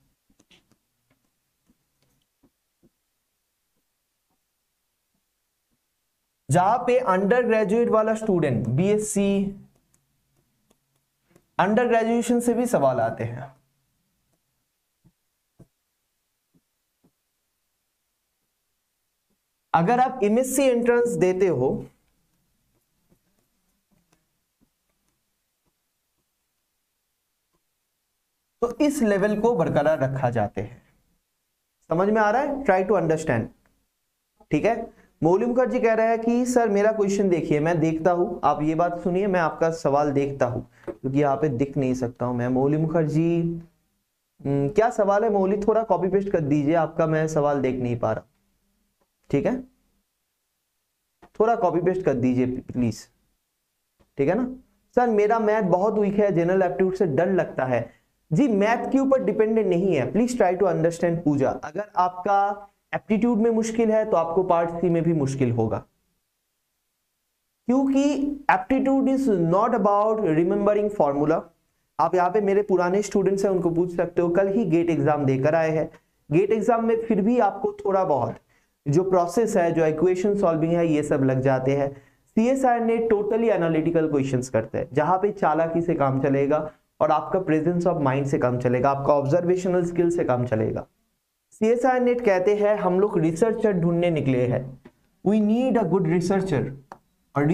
जहां पे अंडर ग्रेजुएट वाला स्टूडेंट, BSc, अंडर ग्रेजुएशन से भी सवाल आते हैं। अगर आप MSc एंट्रेंस देते हो तो इस लेवल को बरकरार रखा जाते हैं। समझ में आ रहा है? ट्राई टू अंडरस्टैंड, ठीक है। मौली मुखर्जी कह रहा है कि सर मेरा क्वेश्चन देखिए, मैं देखता हूं, आप ये बात सुनिए, मैं आपका सवाल देखता हूं क्योंकि यहाँ पे दिख नहीं सकता हूं मैं। मौली मुखर्जी क्या सवाल है मौली, थोड़ा कॉपी पेस्ट कर दीजिए, आपका मैं सवाल देख नहीं पा रहा, ठीक है, थोड़ा कॉपी पेस्ट कर दीजिए प्लीज, ठीक है ना। सर मेरा मैथ बहुत वीक है, जनरल एप्टीट्यूड से डर लगता है। जी मैथ के ऊपर डिपेंडेंट नहीं है, please try to understand Pooja. अगर आपका एप्टीट्यूड में मुश्किल है तो आपको पार्ट सी में भी मुश्किल होगा, क्योंकि aptitude is not about remembering formula. आप यहाँ पे मेरे पुराने स्टूडेंट्स हैं, उनको पूछ सकते हो, कल ही गेट एग्जाम देकर आए हैं, गेट एग्जाम में फिर भी आपको थोड़ा बहुत जो प्रोसेस है, जो इक्वेशन सॉल्विंग है, ये सब लग जाते हैं। CSI NET totally analytical questions करते हैं, जहां पे चालाकी से काम चलेगा और आपका प्रेजेंस ऑफ माइंड से काम चलेगा, आपका ऑब्जर्वेशनल स्किल से काम चलेगा। सीएसआई नेट कहते हैं हम लोग रिसर्चर ढूंढने निकले हैं, we need a good researcher. और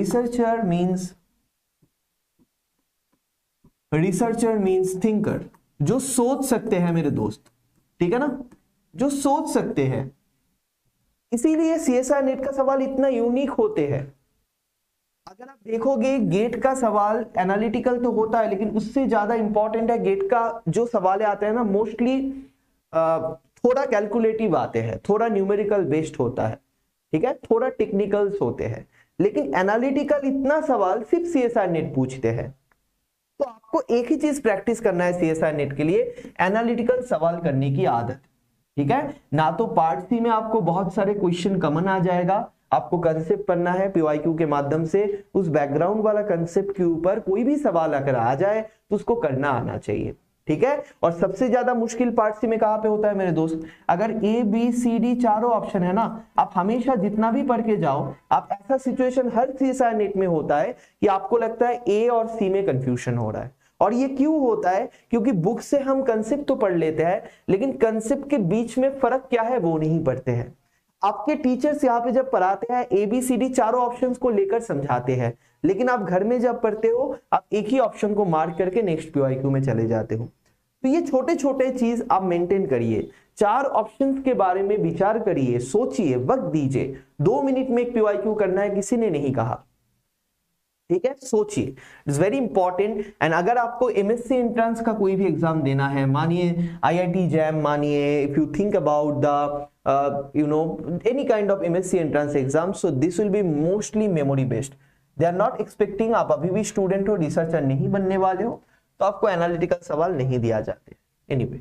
रिसर्चर मीन्स थिंकर, जो सोच सकते हैं मेरे दोस्त, ठीक है ना, जो सोच सकते हैं। इसीलिए सीएसआई नेट का सवाल इतना यूनिक होते हैं। अगर आप देखोगे गेट का सवाल एनालिटिकल तो होता है, लेकिन उससे ज्यादा इंपॉर्टेंट है गेट का जो सवाल आते हैं ना, मोस्टली थोड़ा कैलकुलेटिव आते हैं, थोड़ा न्यूमेरिकल बेस्ड होता है, ठीक है, थोड़ा टेक्निकल्स होते हैं। लेकिन एनालिटिकल इतना सवाल सिर्फ सीएसआई नेट पूछते हैं। तो आपको एक ही चीज प्रैक्टिस करना है सीएसआई नेट के लिए, एनालिटिकल सवाल करने की आदत, ठीक है ना। तो पार्ट सी में आपको बहुत सारे क्वेश्चन कॉमन आ जाएगा, आपको कंसेप्ट पढ़ना है पीवाईक्यू के माध्यम से। उस बैकग्राउंड वाला कंसेप्ट के ऊपर कोई भी सवाल अगर आ जाए तो उसको करना आना चाहिए, ठीक है। और सबसे ज्यादा मुश्किल पार्ट सी में कहां पे होता है मेरे दोस्त, अगर ए बी सी डी चारों ऑप्शन है ना, आप हमेशा जितना भी पढ़ के जाओ, आप ऐसा सिचुएशन हर सीएसआई नेट में होता है कि आपको लगता है ए और सी में कंफ्यूजन हो रहा है। और ये क्यों होता है, क्योंकि बुक से हम कंसेप्ट तो पढ़ लेते हैं, लेकिन कंसेप्ट के बीच में फर्क क्या है वो नहीं पढ़ते हैं। आपके टीचर्स यहाँ पे जब पढ़ाते हैं ए बी सी डी चारों ऑप्शंस को लेकर समझाते हैं, लेकिन आप घर में जब पढ़ते हो आप एक ही ऑप्शन को मार्क करके नेक्स्ट पीवाईक्यू में चले जाते हो। तो ये छोटे छोटे चीज आप मेंटेन करिए, चार ऑप्शंस के बारे में विचार करिए, सोचिए, वक्त दीजिए। 2 मिनट में एक पीवाईक्यू करना है किसी ने नहीं कहा, ठीक है, सोचिए, इट्स वेरी इंपॉर्टेंट। एंड अगर आपको एमएससी एंट्रेंस का कोई भी एग्जाम देना है, मानिए आईआईटी जैम, मानिए if you think about the any kind of MSc entrance exam, so this will be mostly memory based. They are not expecting आप अभी भी स्टूडेंट हो, रिसर्चर नहीं बनने वाले हो, तो आपको एनालिटिकल सवाल नहीं दिया जाते। एनीवे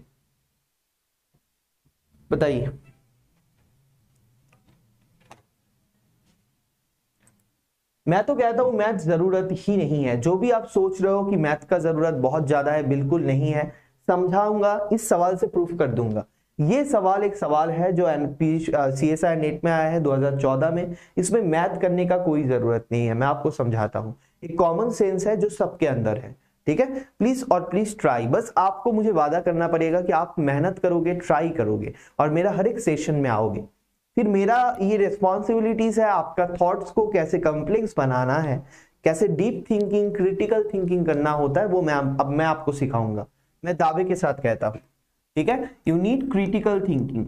बताइए, मैं तो कहता हूं मैथ जरूरत ही नहीं है। जो भी आप सोच रहे हो कि मैथ का जरूरत बहुत ज्यादा है, बिल्कुल नहीं है। समझाऊंगा, इस सवाल से प्रूफ कर दूंगा। ये सवाल एक सवाल है जो सीएसआई नेट में आया है 2014 में। इसमें मैथ करने का कोई जरूरत नहीं है, मैं आपको समझाता हूं। एक कॉमन सेंस है जो सबके अंदर है, ठीक है। प्लीज और प्लीज ट्राई, बस आपको मुझे वादा करना पड़ेगा कि आप मेहनत करोगे, ट्राई करोगे और मेरा हर एक सेशन में आओगे। फिर मेरा ये रिस्पॉन्सिबिलिटीज है आपका थॉट्स को कैसे कॉम्प्लेक्स बनाना है, कैसे डीप थिंकिंग, क्रिटिकल थिंकिंग करना होता है, वो मैं आपको सिखाऊंगा। मैं दावे के साथ कहता हूं, ठीक है। You need critical thinking.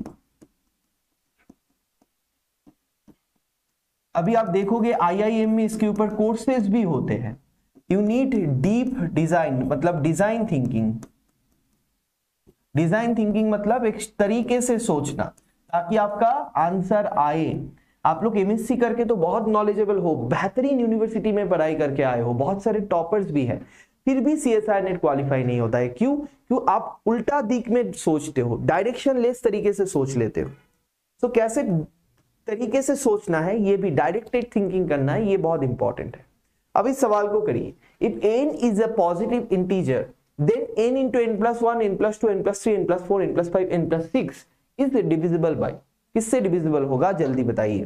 अभी आप देखोगे आईआईएम में इसके ऊपर कोर्सेज भी होते हैं। यू नीड डीप डिजाइन, मतलब डिजाइन थिंकिंग। डिजाइन थिंकिंग मतलब एक तरीके से सोचना ताकि आपका आंसर आए। आप लोग एमएससी करके तो बहुत नॉलेजेबल हो, बेहतरीन यूनिवर्सिटी में पढ़ाई करके आए हो, बहुत सारे टॉपर्स भी हैं, फिर भी सीएसआई नेट क्वालिफाई नहीं होता है। क्यों? आप उल्टा दिख में सोचते हो, डायरेक्शन लेस तरीके से सोच लेते हो। तो कैसे तरीके से सोचना है, ये भी डायरेक्टेड थिंकिंग करना है, ये बहुत इंपॉर्टेंट है। अब इस सवाल को करिए, if n is a positive integer then n into n+1 n+2 n+3 n+4 n+5 n+6 is divisible by, किससे डिविजिबल होगा जल्दी बताइए।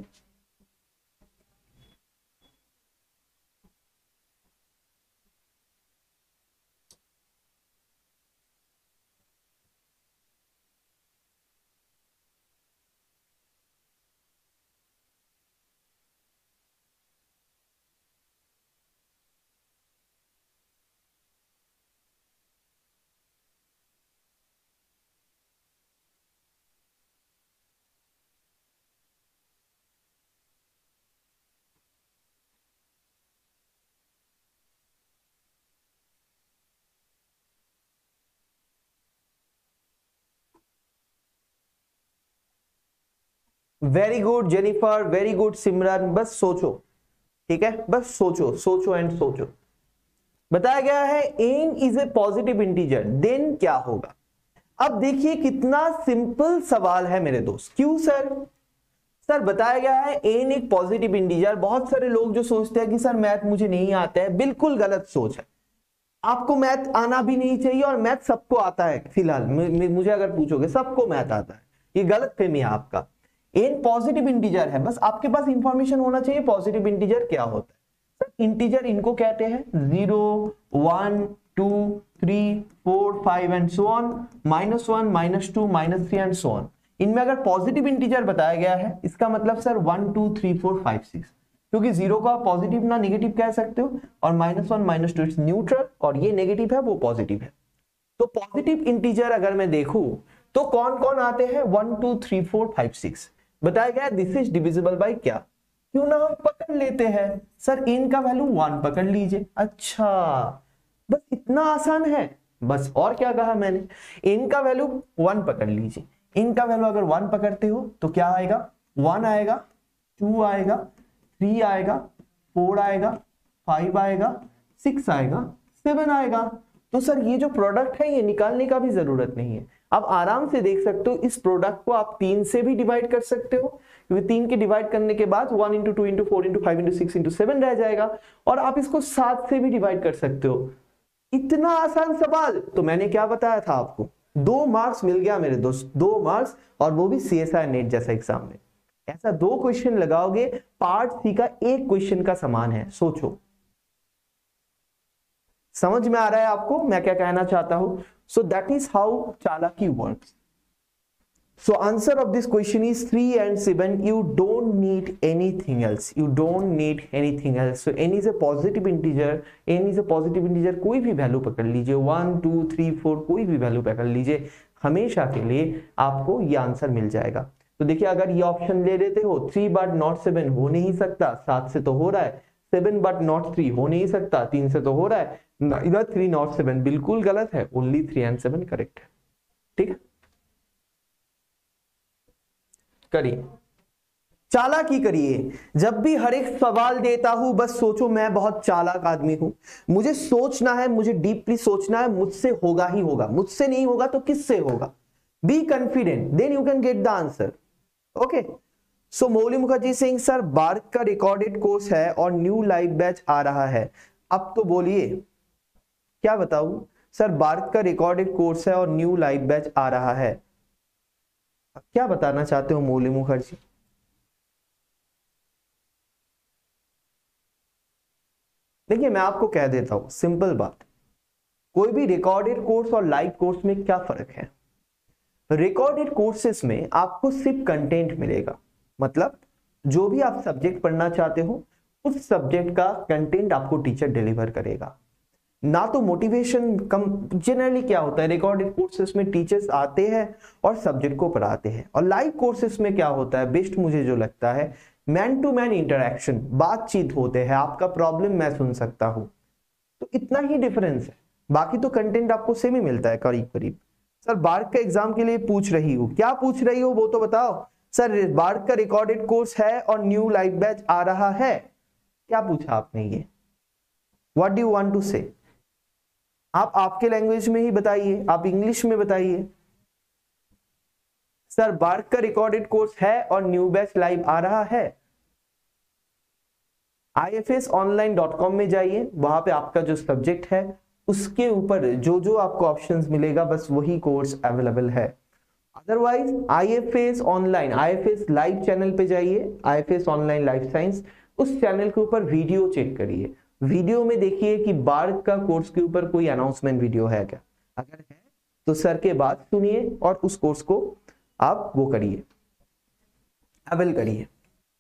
Very good Jennifer, very good Simran, बस सोचो, ठीक है, बस सोचो, सोचो एंड सोचो। बताया गया है n is a positive integer, then क्या होगा। अब देखिए कितना सिंपल सवाल है मेरे दोस्त। क्यों सर? सर बताया गया है n एक पॉजिटिव इंटीजर। बहुत सारे लोग जो सोचते हैं कि सर मैथ मुझे नहीं आता है, बिल्कुल गलत सोच है। आपको मैथ आना भी नहीं चाहिए और मैथ सबको आता है। फिलहाल मुझे अगर पूछोगे सबको मैथ आता है, ये गलत फहमी है आपका। एन पॉजिटिव इंटीजर है, बस आपके पास इंफॉर्मेशन होना चाहिए पॉजिटिव इंटीजर क्या होता है। इंटीजर इनको कहते हैं 0, 1, 2, 3, 4, 5 and so on, -1, -2, -3 and so on. इनमें अगर पॉजिटिव इंटीजर बताया गया है, इसका मतलब सर 1, 2, 3, 4, 5, 6, क्योंकि 0 को आप पॉजिटिव ना नेगेटिव कह सकते हो, और -1, -2 इट्स न्यूट्रल, और ये नेगेटिव है वो पॉजिटिव है। तो पॉजिटिव इंटीजर अगर मैं देखूं तो कौन कौन आते हैं, 1, 2, 3, 4, 5, 6 बताया गया। दिस इज डिविजिबल बाय क्या, क्यों ना हम पकड़ लेते हैं सर, इनका वैल्यू 1 पकड़ लीजिए। अच्छा, बस इतना आसान है, बस और क्या कहा मैंने, इनका वैल्यू 1 पकड़ लीजिए। इनका वैल्यू अगर 1 पकड़ते हो तो क्या आएगा, 1 आएगा, 2 आएगा, 3 आएगा, 4 आएगा, 5 आएगा, 6 आएगा, 7 आएगा। तो सर ये जो प्रोडक्ट है ये निकालने का भी जरूरत नहीं है, आप आराम से देख सकते हो। इस प्रोडक्ट को आप 3 से भी डिवाइड कर सकते हो, क्योंकि 3 के डिवाइड करने के बाद 1 × 2 × 4 × 5 × 6 × 7 रह जाएगा, और आप इसको 7 से भी डिवाइड कर सकते हो। इतना आसान सवाल, तो मैंने क्या बताया था आपको, 2 मार्क्स मिल गया मेरे दोस्त, 2 मार्क्स, और वो भी CSI नेट जैसा एग्जाम में। ऐसा 2 क्वेश्चन लगाओगे, पार्ट सी का 1 क्वेश्चन का समान है, सोचो। समझ में आ रहा है आपको मैं क्या कहना चाहता हूं? सो दैट इज हाउ चालाकी works. So answer of this question is 3 and 7. You don't need anything else. You don't need anything else. So n is a positive integer. n is a positive integer. कोई भी value पकड़ लीजिए, 1, 2, 3, 4 कोई भी value पकड़ लीजिए, हमेशा के लिए आपको ये आंसर मिल जाएगा। तो देखिए अगर ये ऑप्शन ले लेते हो, 3 but not 7 हो नहीं सकता, 7 से तो हो रहा है, 7 but not 3 हो नहीं सकता, 3 से तो हो रहा है, इधर 3 not 7 बिल्कुल गलत है, ओनली 3 and 7 करेक्ट है। ठीक है, करिए, चालाकी करिए। जब भी हर एक सवाल देता हूं बस सोचो मैं बहुत चालाक आदमी हूं, मुझे सोचना है, मुझे डीपली सोचना है, मुझसे होगा ही होगा, मुझसे नहीं होगा तो किससे होगा। Be confident, then you can get the answer. Okay, so Mouli Mukherjee Singh sir, BARC का रिकॉर्डेड कोर्स है और न्यू लाइव बैच आ रहा है, अब तो बोलिए क्या बताऊं सर, बार्क का रिकॉर्डेड कोर्स है और न्यू लाइव बैच आ रहा है, क्या बताना चाहते हो मौली मुखर्जी? देखिए मैं आपको कह देता हूं, सिंपल बात, कोई भी रिकॉर्डेड कोर्स और लाइव कोर्स में क्या फर्क है। रिकॉर्डेड कोर्सेस में आपको सिर्फ कंटेंट मिलेगा, मतलब जो भी आप सब्जेक्ट पढ़ना चाहते हो उस सब्जेक्ट का कंटेंट आपको टीचर डिलीवर करेगा, ना तो मोटिवेशन। कम जनरली क्या होता है, रिकॉर्डेड कोर्सेस में टीचर्स आते हैं और सब्जेक्ट को पढ़ाते हैं, और लाइव कोर्सेस में क्या होता है, बेस्ट मुझे जो लगता है, मैन टू मैन इंटरेक्शन, बातचीत होते हैं, आपका प्रॉब्लम मैं सुन सकता हूं, तो इतना ही डिफरेंस है, बाकी तो कंटेंट आपको सेम ही मिलता है करीब करीब। सर बार्क का एग्जाम के लिए पूछ रही हूँ, क्या पूछ रही हो वो तो बताओ। सर बार्क का रिकॉर्डेड कोर्स है और न्यू लाइव बैच आ रहा है, क्या पूछा आपने ये, what do you want to say? आप आपके लैंग्वेज में ही बताइए, आप इंग्लिश में बताइए। सर बार्क का रिकॉर्डेड कोर्स है और न्यू बैच लाइव आ रहा है। ifsonline.com में जाइए, वहां पे आपका जो सब्जेक्ट है उसके ऊपर जो जो आपको ऑप्शंस मिलेगा बस वही कोर्स अवेलेबल है। Otherwise IFS online, IFS live channel पे जाइए, IFS ऑनलाइन लाइफ साइंस, उस चैनल के ऊपर वीडियो चेक करिए, वीडियो में देखिए कि बार्क का कोर्स के ऊपर कोई अनाउंसमेंट वीडियो है क्या, अगर है तो सर के बात सुनिए और उस कोर्स को आप वो करिए, अवेल करिए।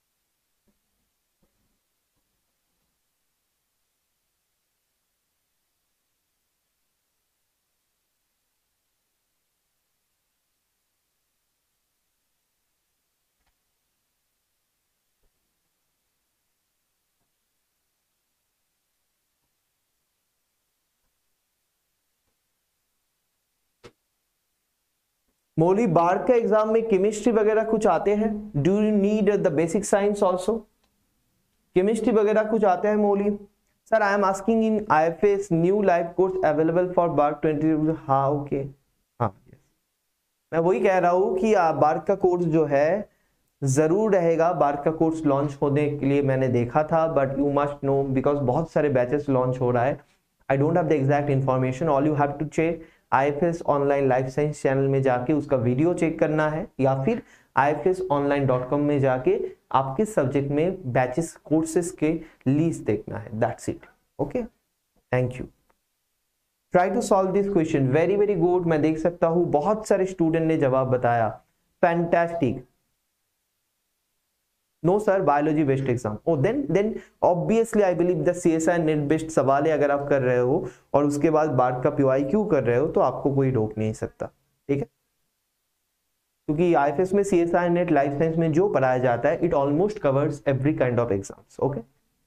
मौली बार्क का एग्जाम में केमिस्ट्री वगैरह कुछ आते हैं, do you need the basic science also, chemistry वगैरह कुछ आते हैं Mouli? Sir I am asking in IFS new live course available for BARC 20। हाँ ओके, हाँ yes. मैं वही कह रहा हूँ कि बार्क का कोर्स जो है जरूर रहेगा, बार्क का कोर्स लॉन्च होने के लिए मैंने देखा था, but you must know because बहुत सारे बैचेस लॉन्च हो रहा है, I don't have the exact information, all you have to check IFS online life science channel में जाके उसका वीडियो चेक करना है, या फिर ifsonline.com में जाके आपके सब्जेक्ट में बैचेस कोर्सेस के लिस्ट देखना है, that's it. Okay, thank you. Try to solve this question, very very good. मैं देख सकता हूं बहुत सारे स्टूडेंट ने जवाब बताया, fantastic. No sir, biology based exam, oh then obviously I believe the CSI net based सवाल है अगर आप कर रहे हो और उसके बाद बार्क का पीवाईक्यू कर रहे हो तो आपको कोई रोक नहीं सकता, ठीक है, क्योंकि आईएफएस में सीएसआई नेट लाइफ साइंस में जो पढ़ाया जाता है it almost covers every kind of exams. Okay,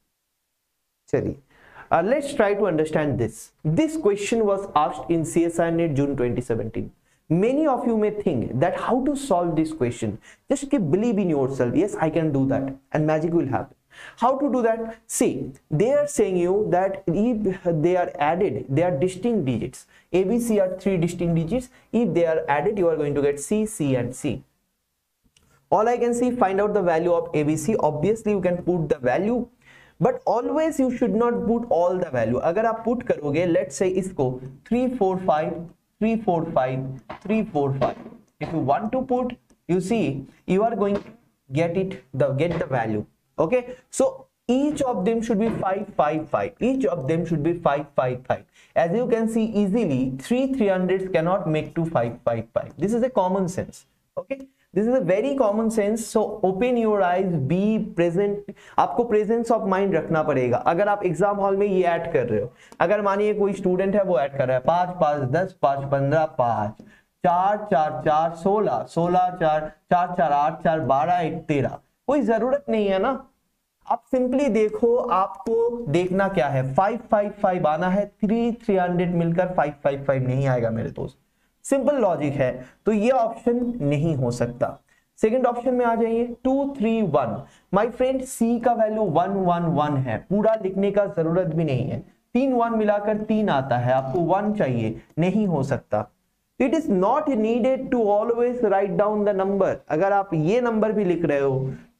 चलिए, let's try to understand this. This question was asked in CSI NET June 2017. Many of you may think that how to solve this question. Just keep believe in yourself. Yes, I can do that and magic will happen. How to do that? See, they are saying you that if they are added, they are distinct digits. ABC are 3 distinct digits. If they are added, you are going to get C, C and C. All I can see, find out the value of ABC. Obviously, you can put the value. But always you should not put all the value. अगर आप put करोगे let's say इसको 345 345 345, if you want to put, you see you are going get the value. Okay, so each of them should be 555, each of them should be 555. As you can see easily 300s cannot make to 555. This is a common sense. Okay, this is a very common sense. So open your eyes, be present. आपको presence of mind रखना पड़ेगा। अगर आप exam hall में ये add कर रहे हो, अगर मानिए कोई स्टूडेंट है वो ऐड कर रहा है 5 5 10 5 15 5 4 4 4 16 16 4 4 4 8 4 12 1 13, कोई जरूरत नहीं है ना। आप सिंपली देखो, आपको देखना क्या है, 555 आना है, 300 मिलकर 555 नहीं आएगा मेरे दोस्त। सिंपल लॉजिक है, तो ये ऑप्शन नहीं हो सकता। सेकंड ऑप्शन में आ जाइए 231। माय फ्रेंड सी का वैल्यू 111 है, पूरा लिखने का जरूरत भी नहीं है, 3 1 मिलाकर 3 आता है, आपको 1 चाहिए, नहीं हो सकता। It is not needed to always write down the number. अगर आप ये नंबर भी लिख रहे हो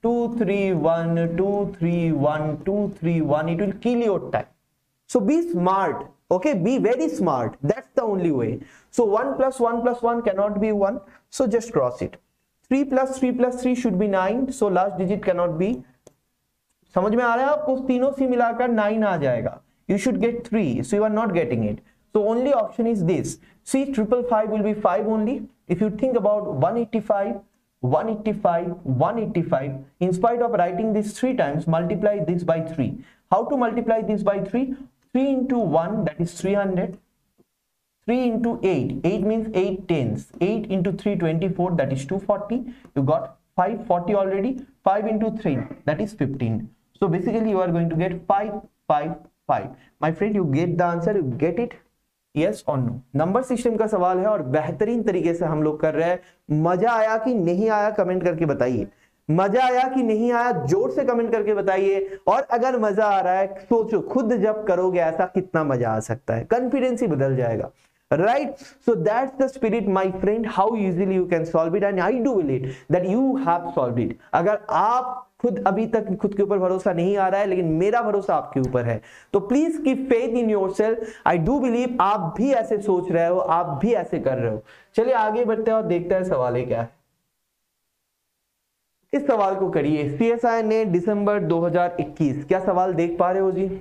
231 231 231, it will kill your time. So be smart, okay, be very smart, that's the only way. So 1 plus 1 plus 1 cannot be 1, so just cross it. 3 plus 3 plus 3 should be 9, so last digit cannot be, समझ में आ रहा है आपको, तीनों से मिलाकर 9 आ जाएगा, you should get 3, so you are not getting it, so only option is this. See, 555 will be 5 only. If you think about 185 185 185, in spite of writing this 3 times, multiply this by 3. How to multiply this by 3? 3 into 1, that is 300. 3 into 8, 8 means 8 tens. 8 into 3, 24, that is 240. You got 540 already. 5 into 3, that is 15. So basically you are going to get 555. My friend, you get the answer, you get it? Yes or no? Number system का सवाल है और बेहतरीन तरीके से हम लोग कर रहे हैं। मजा आया कि नहीं आया कमेंट करके बताइए, मजा आया कि नहीं आया जोर से कमेंट करके बताइए। और अगर मजा आ रहा है, सोचो खुद जब करोगे ऐसा कितना मजा आ सकता है, कॉन्फिडेंस ही बदल जाएगा, right? So that's the spirit my friend, how easily you can solve it, and I do believe that you have solved it. अगर आप खुद अभी तक खुद के ऊपर भरोसा नहीं आ रहा है, लेकिन मेरा भरोसा आपके ऊपर है, तो please keep faith in yourself. I do believe आप भी ऐसे सोच रहे हो, आप भी ऐसे कर रहे हो। चलिए आगे बढ़ते हैं और देखते हैं सवाल क्या है। इस सवाल को करिए, सीएसआई ने दिसंबर 2021, क्या सवाल देख पा रहे हो जी?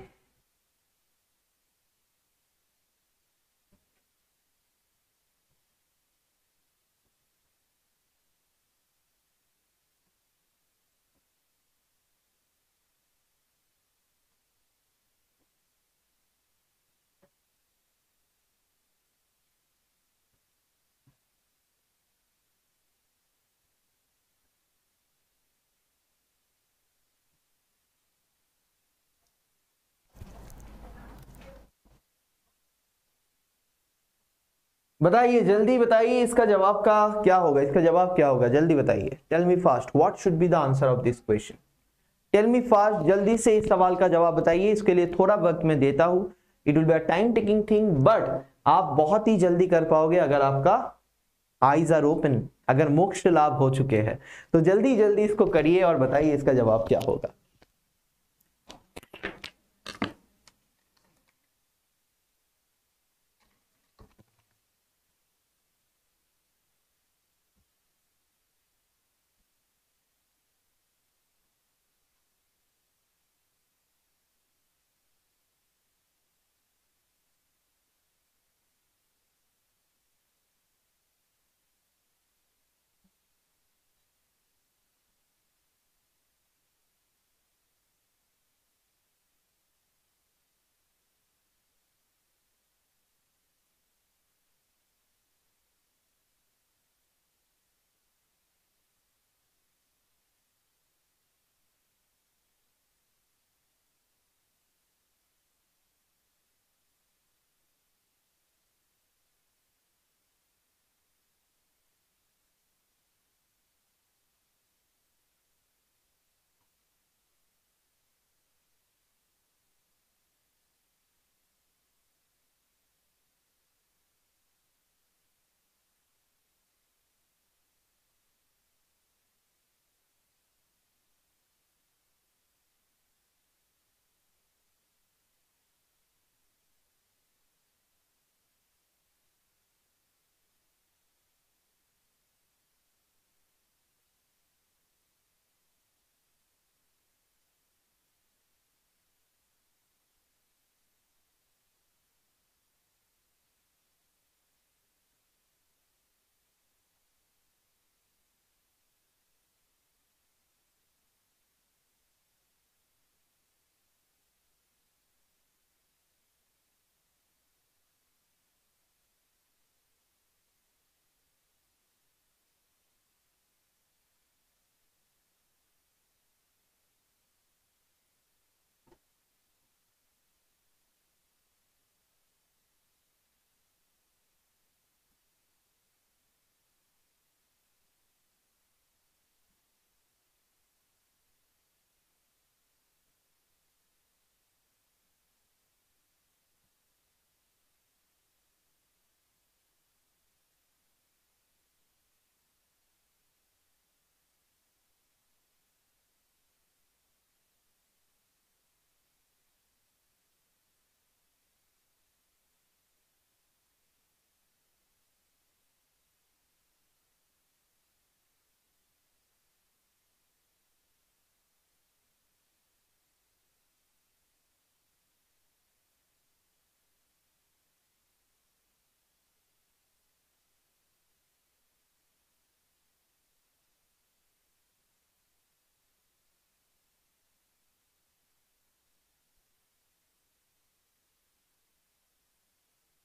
बताइए, जल्दी बताइए, इसका जवाब का क्या होगा, इसका जवाब क्या होगा, जल्दी बताइए। Tell me fast, what should be the answer of this question? Tell me fast, जल्दी से इस सवाल का जवाब बताइए। इसके लिए थोड़ा वक्त मैं देता हूं, it will be a time taking thing, but आप बहुत ही जल्दी कर पाओगे अगर आपका आईज आर ओपन, अगर मोक्ष लाभ हो चुके हैं। तो जल्दी जल्दी इसको करिए और बताइए इसका जवाब क्या होगा।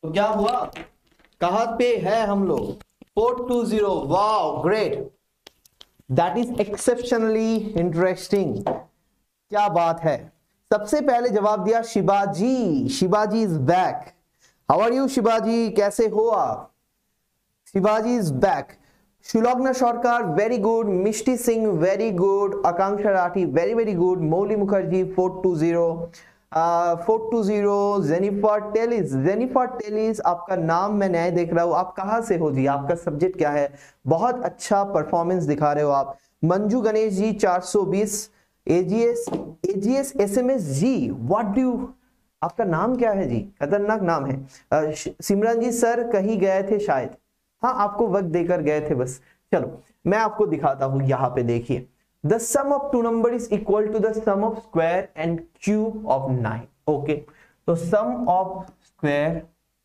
तो क्या हुआ, कहां पे है हम लोग, 420। Wow great, that is exceptionally interesting. क्या बात है। सबसे पहले जवाब दिया Shivaji, Shivaji is back. How are you Shivaji, कैसे हो आप? Shivaji is back. Sulagna Sarkar very good, Mishti Singh very good, Akanksha Rathi very very good, Mouli Mukherjee 420, 420, Jennifer Tellis, Jennifer Tellis आपका नाम मैं नया देख रहा हूं, आप कहां से हो जी, आपका सब्जेक्ट क्या है? बहुत अच्छा परफॉर्मेंस दिखा रहे हो आप। Manju Ganesh ji 420, AGS AGS SMS ji, what do, आपका नाम क्या है जी, खतरनाक नाम है। सिमरन जी सर कहीं गए थे शायद, हाँ आपको वक्त देकर गए थे बस। चलो मैं आपको दिखाता हूं, यहां पे देखिए, the sum of two number is equal to the sum of square and cube of 9। Okay, तो sum of square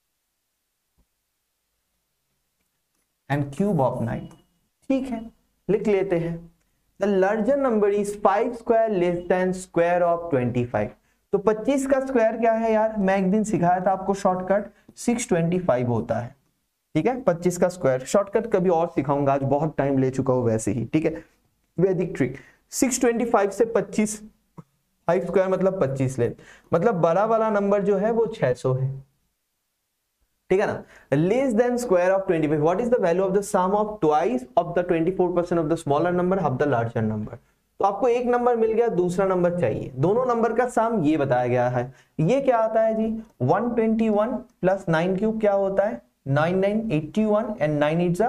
and cube of 9, ठीक है लिख लेते हैं। The larger number is 5 square less than square of 25। तो 25 का square क्या है यार, मैं एक दिन सिखाया था आपको शॉर्टकट, 625 होता है। ठीक है, 25 का स्क्वायर शॉर्टकट कभी और सिखाऊंगा, आज बहुत टाइम ले चुका हूं वैसे ही। ठीक है, वैदिक ट्रिक 625 से 25, 5 स्क्वायर मतलब 25 ले, मतलब बड़ा वाला नंबर जो है वो 600 है। ठीक है ना, less than square of 25, what is the value of the sum of twice of the 24% of the smaller number of the larger number. तो आपको एक नंबर मिल गया, दूसरा नंबर चाहिए, दोनों नंबर का सम ये बताया गया है। ये क्या आता है जी, 121 प्लस 9 क्यूब क्या होता है, 9981 एंड 9 8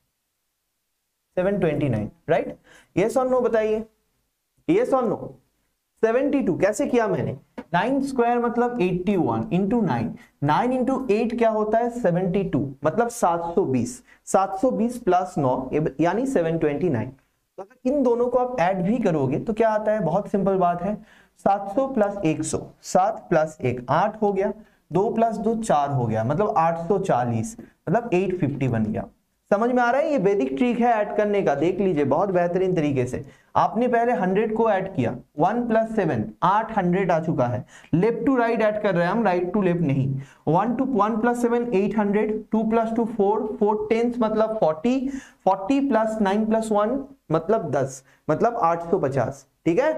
729, राइट? यस और नो बताइए, यस और नो। 72 कैसे किया मैंने, 9 स्क्वायर मतलब 81 इंटू 9, 9 इंटू 8 क्या होता है 72, मतलब 720, 720 प्लस 9 यानी 729। तो अगर इन दोनों को आप ऐड भी करोगे तो क्या आता है, बहुत सिंपल बात है, 700 प्लस 100, 7 प्लस 1 8 हो गया, 2 प्लस 2 4 हो गया, मतलब 840, मतलब 850 बन गया। समझ में आ रहा है, ये वैदिक ट्रिक है ऐड करने का, देख लीजिए बहुत बेहतरीन तरीके से। आपने पहले 100 को ऐड किया, 1 प्लस 7 800 आ चुका है, लेफ्ट टू राइट ऐड कर रहे हैं हम, राइट टू लेफ्ट नहीं। 1 प्लस 7 800, 2 प्लस 2 4, 4 टेंस मतलब 40, 40 प्लस 9 प्लस 1 मतलब 10, मतलब 850। ठीक है,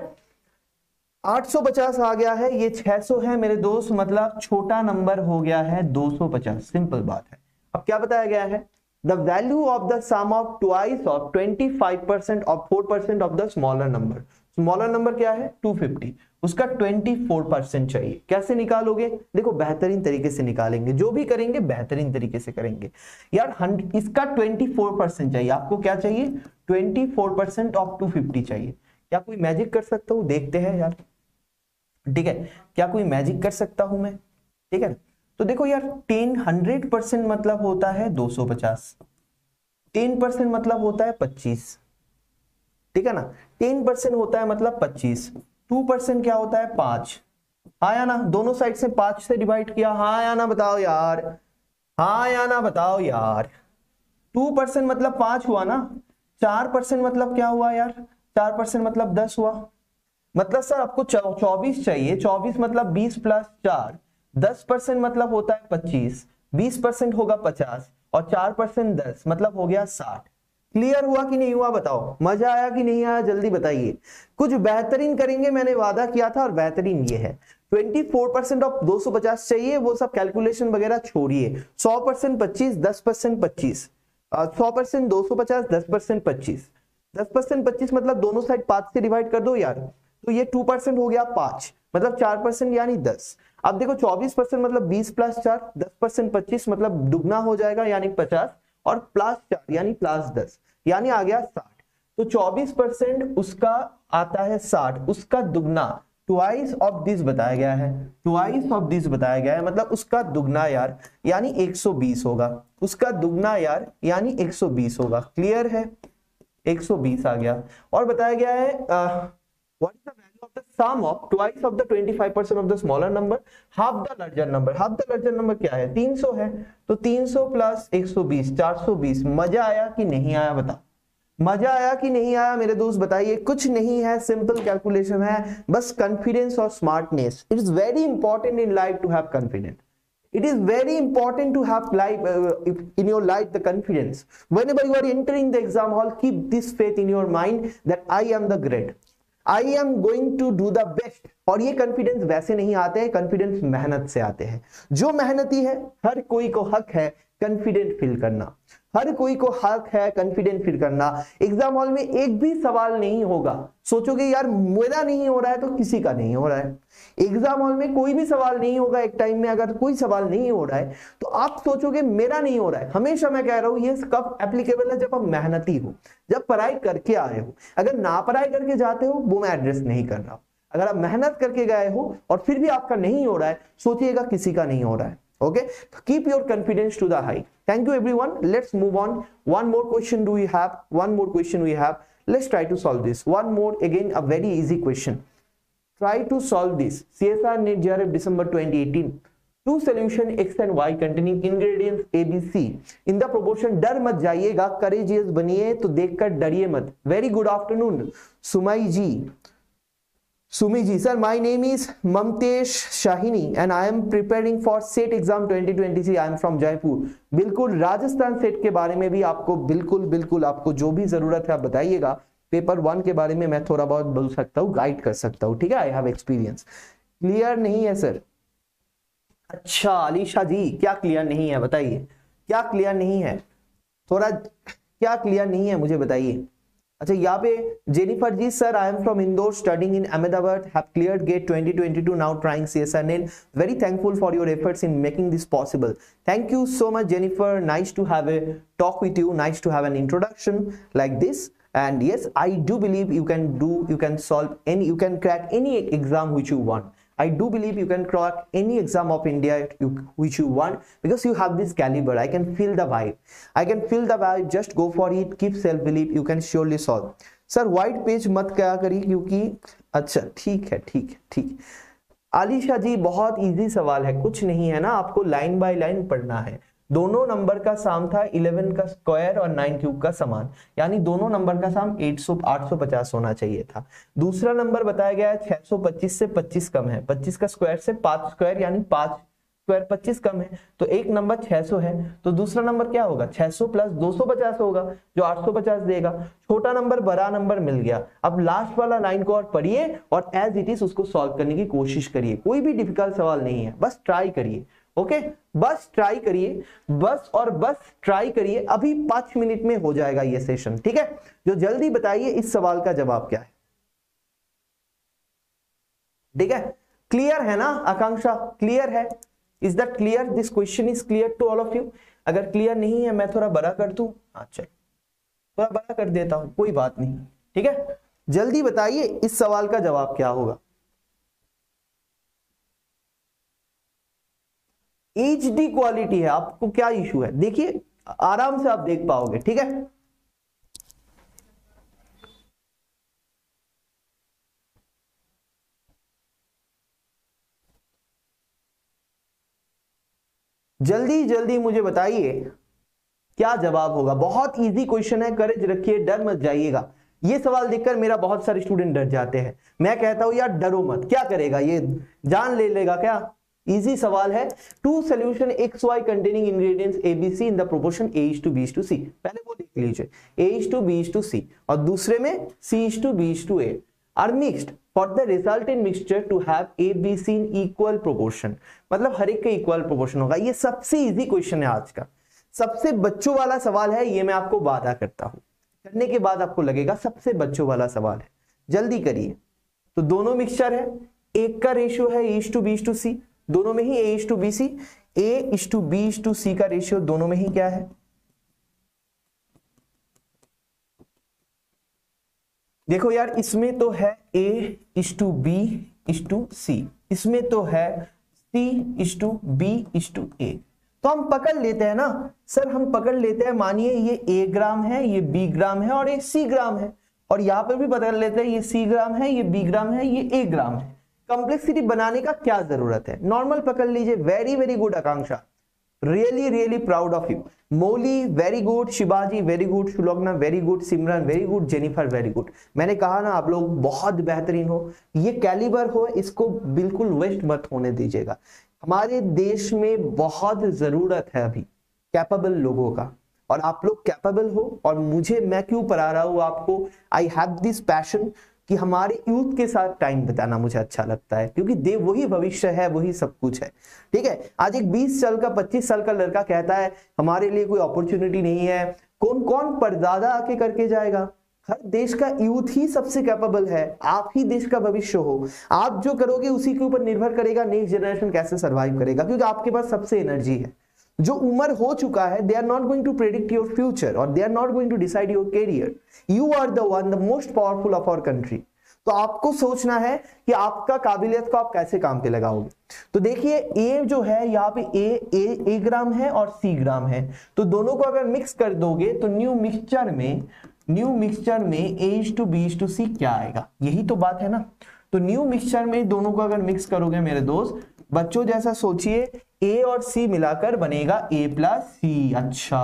850 आ गया है, ये 600 है मेरे दोस्त, मतलब छोटा नंबर हो गया है 250, सिंपल बात है। अब क्या बताया गया है, the value of the sum of twice of 25% of 4% of the smaller number, smaller number क्या है 250, उसका 24% चाहिए। कैसे निकालोगे, देखो बेहतरीन तरीके से निकालेंगे, जो भी करेंगे बेहतरीन तरीके से करेंगे यार। इसका 24% चाहिए, आपको क्या चाहिए 24% ऑफ 250 चाहिए। क्या कोई मैजिक कर सकता हूं, देखते हैं यार। ठीक है, क्या कोई मैजिक कर सकता हूं मैं, ठीक है। तो देखो यार 100% मतलब होता है 250, 10% मतलब होता है 25, ठीक है ना, 10% होता है मतलब 25, 2% क्या होता है 5। हाँ या ना, दोनों साइड से 5 से डिवाइड किया, हाँ या ना बताओ यार, हाँ या ना बताओ यार। 2% मतलब 5 हुआ ना, 4% मतलब क्या हुआ यार, 4% मतलब 10 हुआ, मतलब सर आपको 24 चाहिए, 24 मतलब 20 प्लस 4, 10% मतलब होता है 25, 20% होगा 50 और 4% 10 मतलब हो गया 60। क्लियर हुआ कि नहीं हुआ बताओ, मजा आया कि नहीं आया, जल्दी बताइए। कुछ बेहतरीन करेंगे, मैंने वादा किया था और बेहतरीन ये है। 24% ऑफ 250 चाहिए, वो सब कैलकुलेशन वगैरह छोड़िए। 100% 25, 10% 25, 100% 250, 10% 25, 10% 25 मतलब दोनों साइड 5 से डिवाइड कर दो यार, तो ये 2% हो गया 5, मतलब 4% यानी 10। अब देखो 24% मतलब 20 प्लस 4, 10% 25 मतलब दुगना हो जाएगा यानी 50, और प्लस 4 यानी प्लस 10 यानी आ गया 60। तो 24% उसका आता है 60, उसका दुगना ट्वाइस ऑफ दिस बताया गया है, ट्वाइस ऑफ दिस बताया गया है, मतलब उसका दुगना यार यानी 120 होगा, उसका दुगना यार यानी 120 होगा। क्लियर है, 120 आ गया। और बताया गया है what is the value of the sum of twice of the 25% of the smaller number half the larger number, half the larger number क्या है 300 है, तो 300 प्लस 120 420। मजा आया कि नहीं आया बता, मजा आया कि नहीं आया मेरे दोस्त बताइए। कुछ नहीं है, सिंपल कैलकुलेशन है, बस कॉन्फिडेंस और smartness. It is very important in life to have confidence. It is very important to have in your life the confidence. Whenever you are entering the exam hall, keep this faith in your mind that I am the great. I am going to do the best. और ये confidence वैसे नहीं आते हैं, confidence मेहनत से आते हैं. जो मेहनती है, हर कोई को हक है कॉन्फिडेंट फील करना. हर कोई को हक है कॉन्फिडेंट फील करना. एग्जाम हॉल में एक भी सवाल नहीं होगा, सोचोगे यार मेरा नहीं हो रहा है तो किसी का नहीं हो रहा है. एग्जाम हॉल में कोई भी सवाल नहीं होगा. एक टाइम में अगर कोई सवाल नहीं हो रहा है तो आप सोचोगे मेरा नहीं हो रहा है. हमेशा मैं कह रहा हूं ये कब एप्लीकेबल है, जब आप मेहनती हो, जब पढ़ाई करके आए हो. अगर ना पढ़ाई करके जाते हो वो मैं एड्रेस नहीं कर रहा. अगर आप मेहनत करके गए हो और फिर भी आपका नहीं हो रहा है, सोचिएगा किसी का नहीं हो रहा है. Okay, keep your confidence to the high. Thank you everyone. Let's move on. One more question do we have? One more question we have. Let's try to solve this. One more, again a very easy question. Try to solve this. CSR NET JRF December 2018. Two solution X and Y containing ingredients A, B, C in the proportion. डर मत जाइएगा, courageous बनिए, तो देखकर डरिए मत. Very good afternoon, सुमई ji. Sumi ji, sir, my name is Mamtesh Shahini and I am preparing for SET exam 2023. I am from Jaipur. बिल्कुल Rajasthan set के बारे में भी आपको बिल्कुल आपको जो भी जरूरत है आप बताइएगा. पेपर 1 के बारे में मैं थोड़ा बहुत बोल सकता हूँ, गाइड कर सकता हूँ. ठीक है, आई हैव एक्सपीरियंस. क्लियर नहीं है सर? अच्छा अलीशा जी, क्या क्लियर नहीं है बताइए, क्या क्लियर नहीं है? थोड़ा क्या क्लियर नहीं है मुझे बताइए. अच्छा यहाँ पे Jennifer ji, sir I am from Indore studying in Ahmedabad, have cleared GATE 2022, now trying CSR NET. Very thankful for your efforts in making this possible. Thank you so much Jennifer, nice to have a talk with you, nice to have an introduction like this. And yes, I do believe you can solve any, you can crack any exam which you want. I do believe you can crack any exam of India which you want, because you have this caliber. I can feel the vibe. Just go for it, keep self belief, you can surely solve. Sir white page मत क्या करिए, क्योंकि अच्छा ठीक है. आलिशा जी, बहुत easy सवाल है, कुछ नहीं है ना, आपको लाइन बाय लाइन पढ़ना है. दोनों नंबर का साम था 11 का स्क्वायर और 9 क्यूब का समान, यानी दोनों नंबर का साम 850 होना चाहिए था. दूसरा नंबर बताया गया है 625 से 25 कम है, 25 का स्क्वायर से 5 स्क्वायर यानी 5 स्क्वायर 25 कम है, तो एक नंबर 600 है, तो दूसरा नंबर क्या होगा 600 प्लस 250 होगा जो 850 देगा. छोटा नंबर बड़ा नंबर मिल गया. अब लास्ट वाला लाइन को और पढ़िए और एज इट इज उसको सॉल्व करने की कोशिश करिए. कोई भी डिफिकल्ट सवाल नहीं है, बस ट्राई करिए. ओके, बस ट्राई करिए, बस ट्राई करिए. अभी 5 मिनट में हो जाएगा ये सेशन. ठीक है, जो जल्दी बताइए इस सवाल का जवाब क्या है. ठीक है, क्लियर है ना आकांक्षा, क्लियर है? Is that clear? This question is clear to all of you? अगर क्लियर नहीं है मैं थोड़ा बड़ा कर दूं. अच्छा थोड़ा बड़ा कर देता हूं, कोई बात नहीं. ठीक है, जल्दी बताइए इस सवाल का जवाब क्या होगा. HD क्वालिटी है, आपको क्या इशू है? देखिए आराम से आप देख पाओगे. ठीक है, जल्दी मुझे बताइए क्या जवाब होगा. बहुत इजी क्वेश्चन है, करेज रखिए, डर मत जाइएगा. ये सवाल देखकर मेरा बहुत सारे स्टूडेंट डर जाते हैं. मैं कहता हूं यार डरो मत, क्या करेगा ये, जान ले लेगा क्या? इजी सवाल है. Two solution XY containing ingredients ABC in the proportion A:B:C. पहले वो लिख लीजिए, A:B:C, और दूसरे में C:B:A are mixed for the resultant mixture to have ABC in equal proportion. मतलब हर एक के इक्वल प्रोपोर्शन होगा. ये सबसे इजी क्वेश्चन है आज का, सबसे बच्चों वाला सवाल है, ये मैं आपको वादा करता हूं. करने के बाद आपको लगेगा सबसे बच्चों वाला सवाल है. जल्दी करिए. तो दोनों मिक्सचर है, एक का रेशियो है A:B:C, दोनों में ही A:B:C. A:B:C का रेशियो दोनों में ही क्या है? देखो यार, इसमें तो है A:B:C, इसमें तो है C:B:A. तो हम पकड़ लेते हैं ना सर, हम पकड़ लेते हैं. मानिए ये A ग्राम है, ये B ग्राम है और ये C ग्राम है, और यहां पर भी पकड़ लेते हैं ये C ग्राम है, ये B ग्राम है, ये A ग्राम है. कॉम्प्लेक्सिटी बनाने का क्या जरूरत है, नॉर्मल पकड़ लीजिए. Very good Akanksha, really proud of you. Mouli very good, Shivaji very good, Sulogna very good, Simran very good, Jennifer very good. मैंने कहा ना आप लोग बहुत बेहतरीन हो. ये कैलिबर हो, इसको बिल्कुल वेस्ट मत होने दीजिएगा. हमारे देश में बहुत जरूरत है अभी कैपेबल लोगों का, और आप लोग कैपेबल हो। और मैं क्यों पढ़ा रहा हूं आपको, आई हैव दिस पैशन कि हमारे यूथ के साथ टाइम बिताना मुझे अच्छा लगता है, क्योंकि वही भविष्य है, वही सब कुछ है। ठीक है, आज एक 20 साल का 25 साल का लड़का कहता है हमारे लिए कोई अपॉर्चुनिटी नहीं है, कौन कौन परदादा आके करके जाएगा। हर देश का यूथ ही सबसे कैपेबल है, आप ही देश का भविष्य हो। आप जो करोगे उसी के ऊपर निर्भर करेगा नेक्स्ट जनरेशन कैसे सर्वाइव करेगा, क्योंकि आपके पास सबसे एनर्जी है। जो उम्र हो चुका है, they are not going to predict your future और they are not going to decide your career. You are the one, the most powerful of our country. तो आपको सोचना है कि आपका काबिलियत को आप कैसे काम पे लगाओगे। तो देखिए ए जो है यहाँ पे ए ग्राम है और सी ग्राम है, तो दोनों को अगर मिक्स कर दोगे तो न्यू मिक्सचर में A:B:C क्या आएगा, यही तो बात है ना। तो न्यू मिक्सचर में दोनों को अगर मिक्स करोगे मेरे दोस्त बच्चों, जैसा सोचिए A और C मिलाकर बनेगा A+C। अच्छा,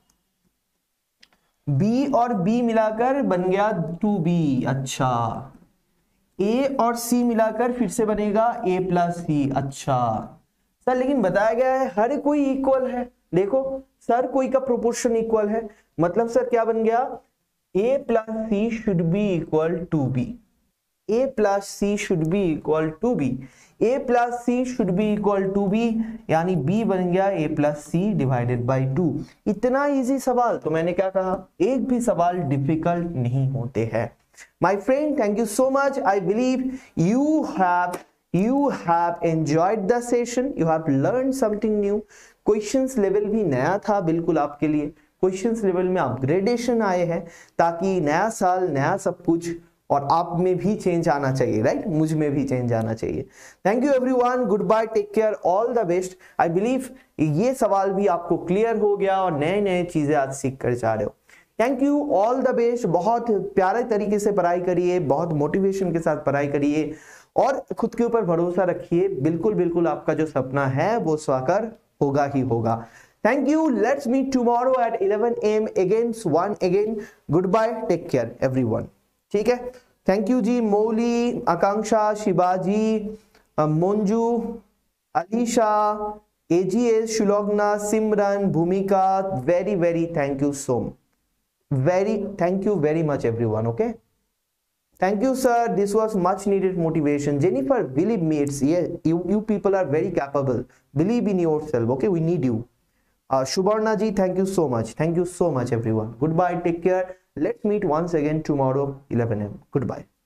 B और B मिलाकर बन गया 2B। अच्छा, A और C मिलाकर फिर से बनेगा A+C। अच्छा सर, लेकिन बताया गया है हर कोई इक्वल है। देखो सर, कोई का प्रोपोर्शन इक्वल है, मतलब सर क्या बन गया, A+C should be equal to B। A+C should be equal to B। A+C should be equal to B, यानी B बन गया A+C डिवाइडेड बाई 2। इतना इजी सवाल, तो मैंने क्या कहा, एक भी सवाल डिफिकल्ट नहीं होते हैं। My friend, thank you so much. I believe you have enjoyed the session. You have learned something new. Questions level भी नया था बिल्कुल आपके लिए। क्वेश्चंस लेवल में अपग्रेडेशन आए हैं, ताकि नया साल नया सब कुछ, और आप में भी चेंज आना चाहिए, राइट, मुझ में भी चेंज आना चाहिए। Thank you everyone, good bye, take care, all the best. I believe ये सवाल भी आपको क्लियर हो गया और नए नए चीजें आज सीख कर जा रहे हो। Thank you, all the best. बहुत प्यारे तरीके से पढ़ाई करिए, बहुत मोटिवेशन के साथ पढ़ाई करिए और खुद के ऊपर भरोसा रखिए। बिल्कुल बिल्कुल आपका जो सपना है वो साकार होगा ही होगा। Thank you. Let's meet tomorrow at 11 AM again. Goodbye. Take care, everyone. ठीक है, thank you ji. Mouli, Akanksha, Shivaji, Manju, Alisha, AGS, Sulogna, Simran, Bhumika, very thank you so thank you very much everyone. Okay, thank you sir, this was much needed motivation. Jennifer, believe me, it's you people are very capable. Believe in yourself. Okay, we need you. Shubarna ji, thank you so much everyone. Goodbye, take care. Let's meet once again tomorrow 11 AM. Goodbye.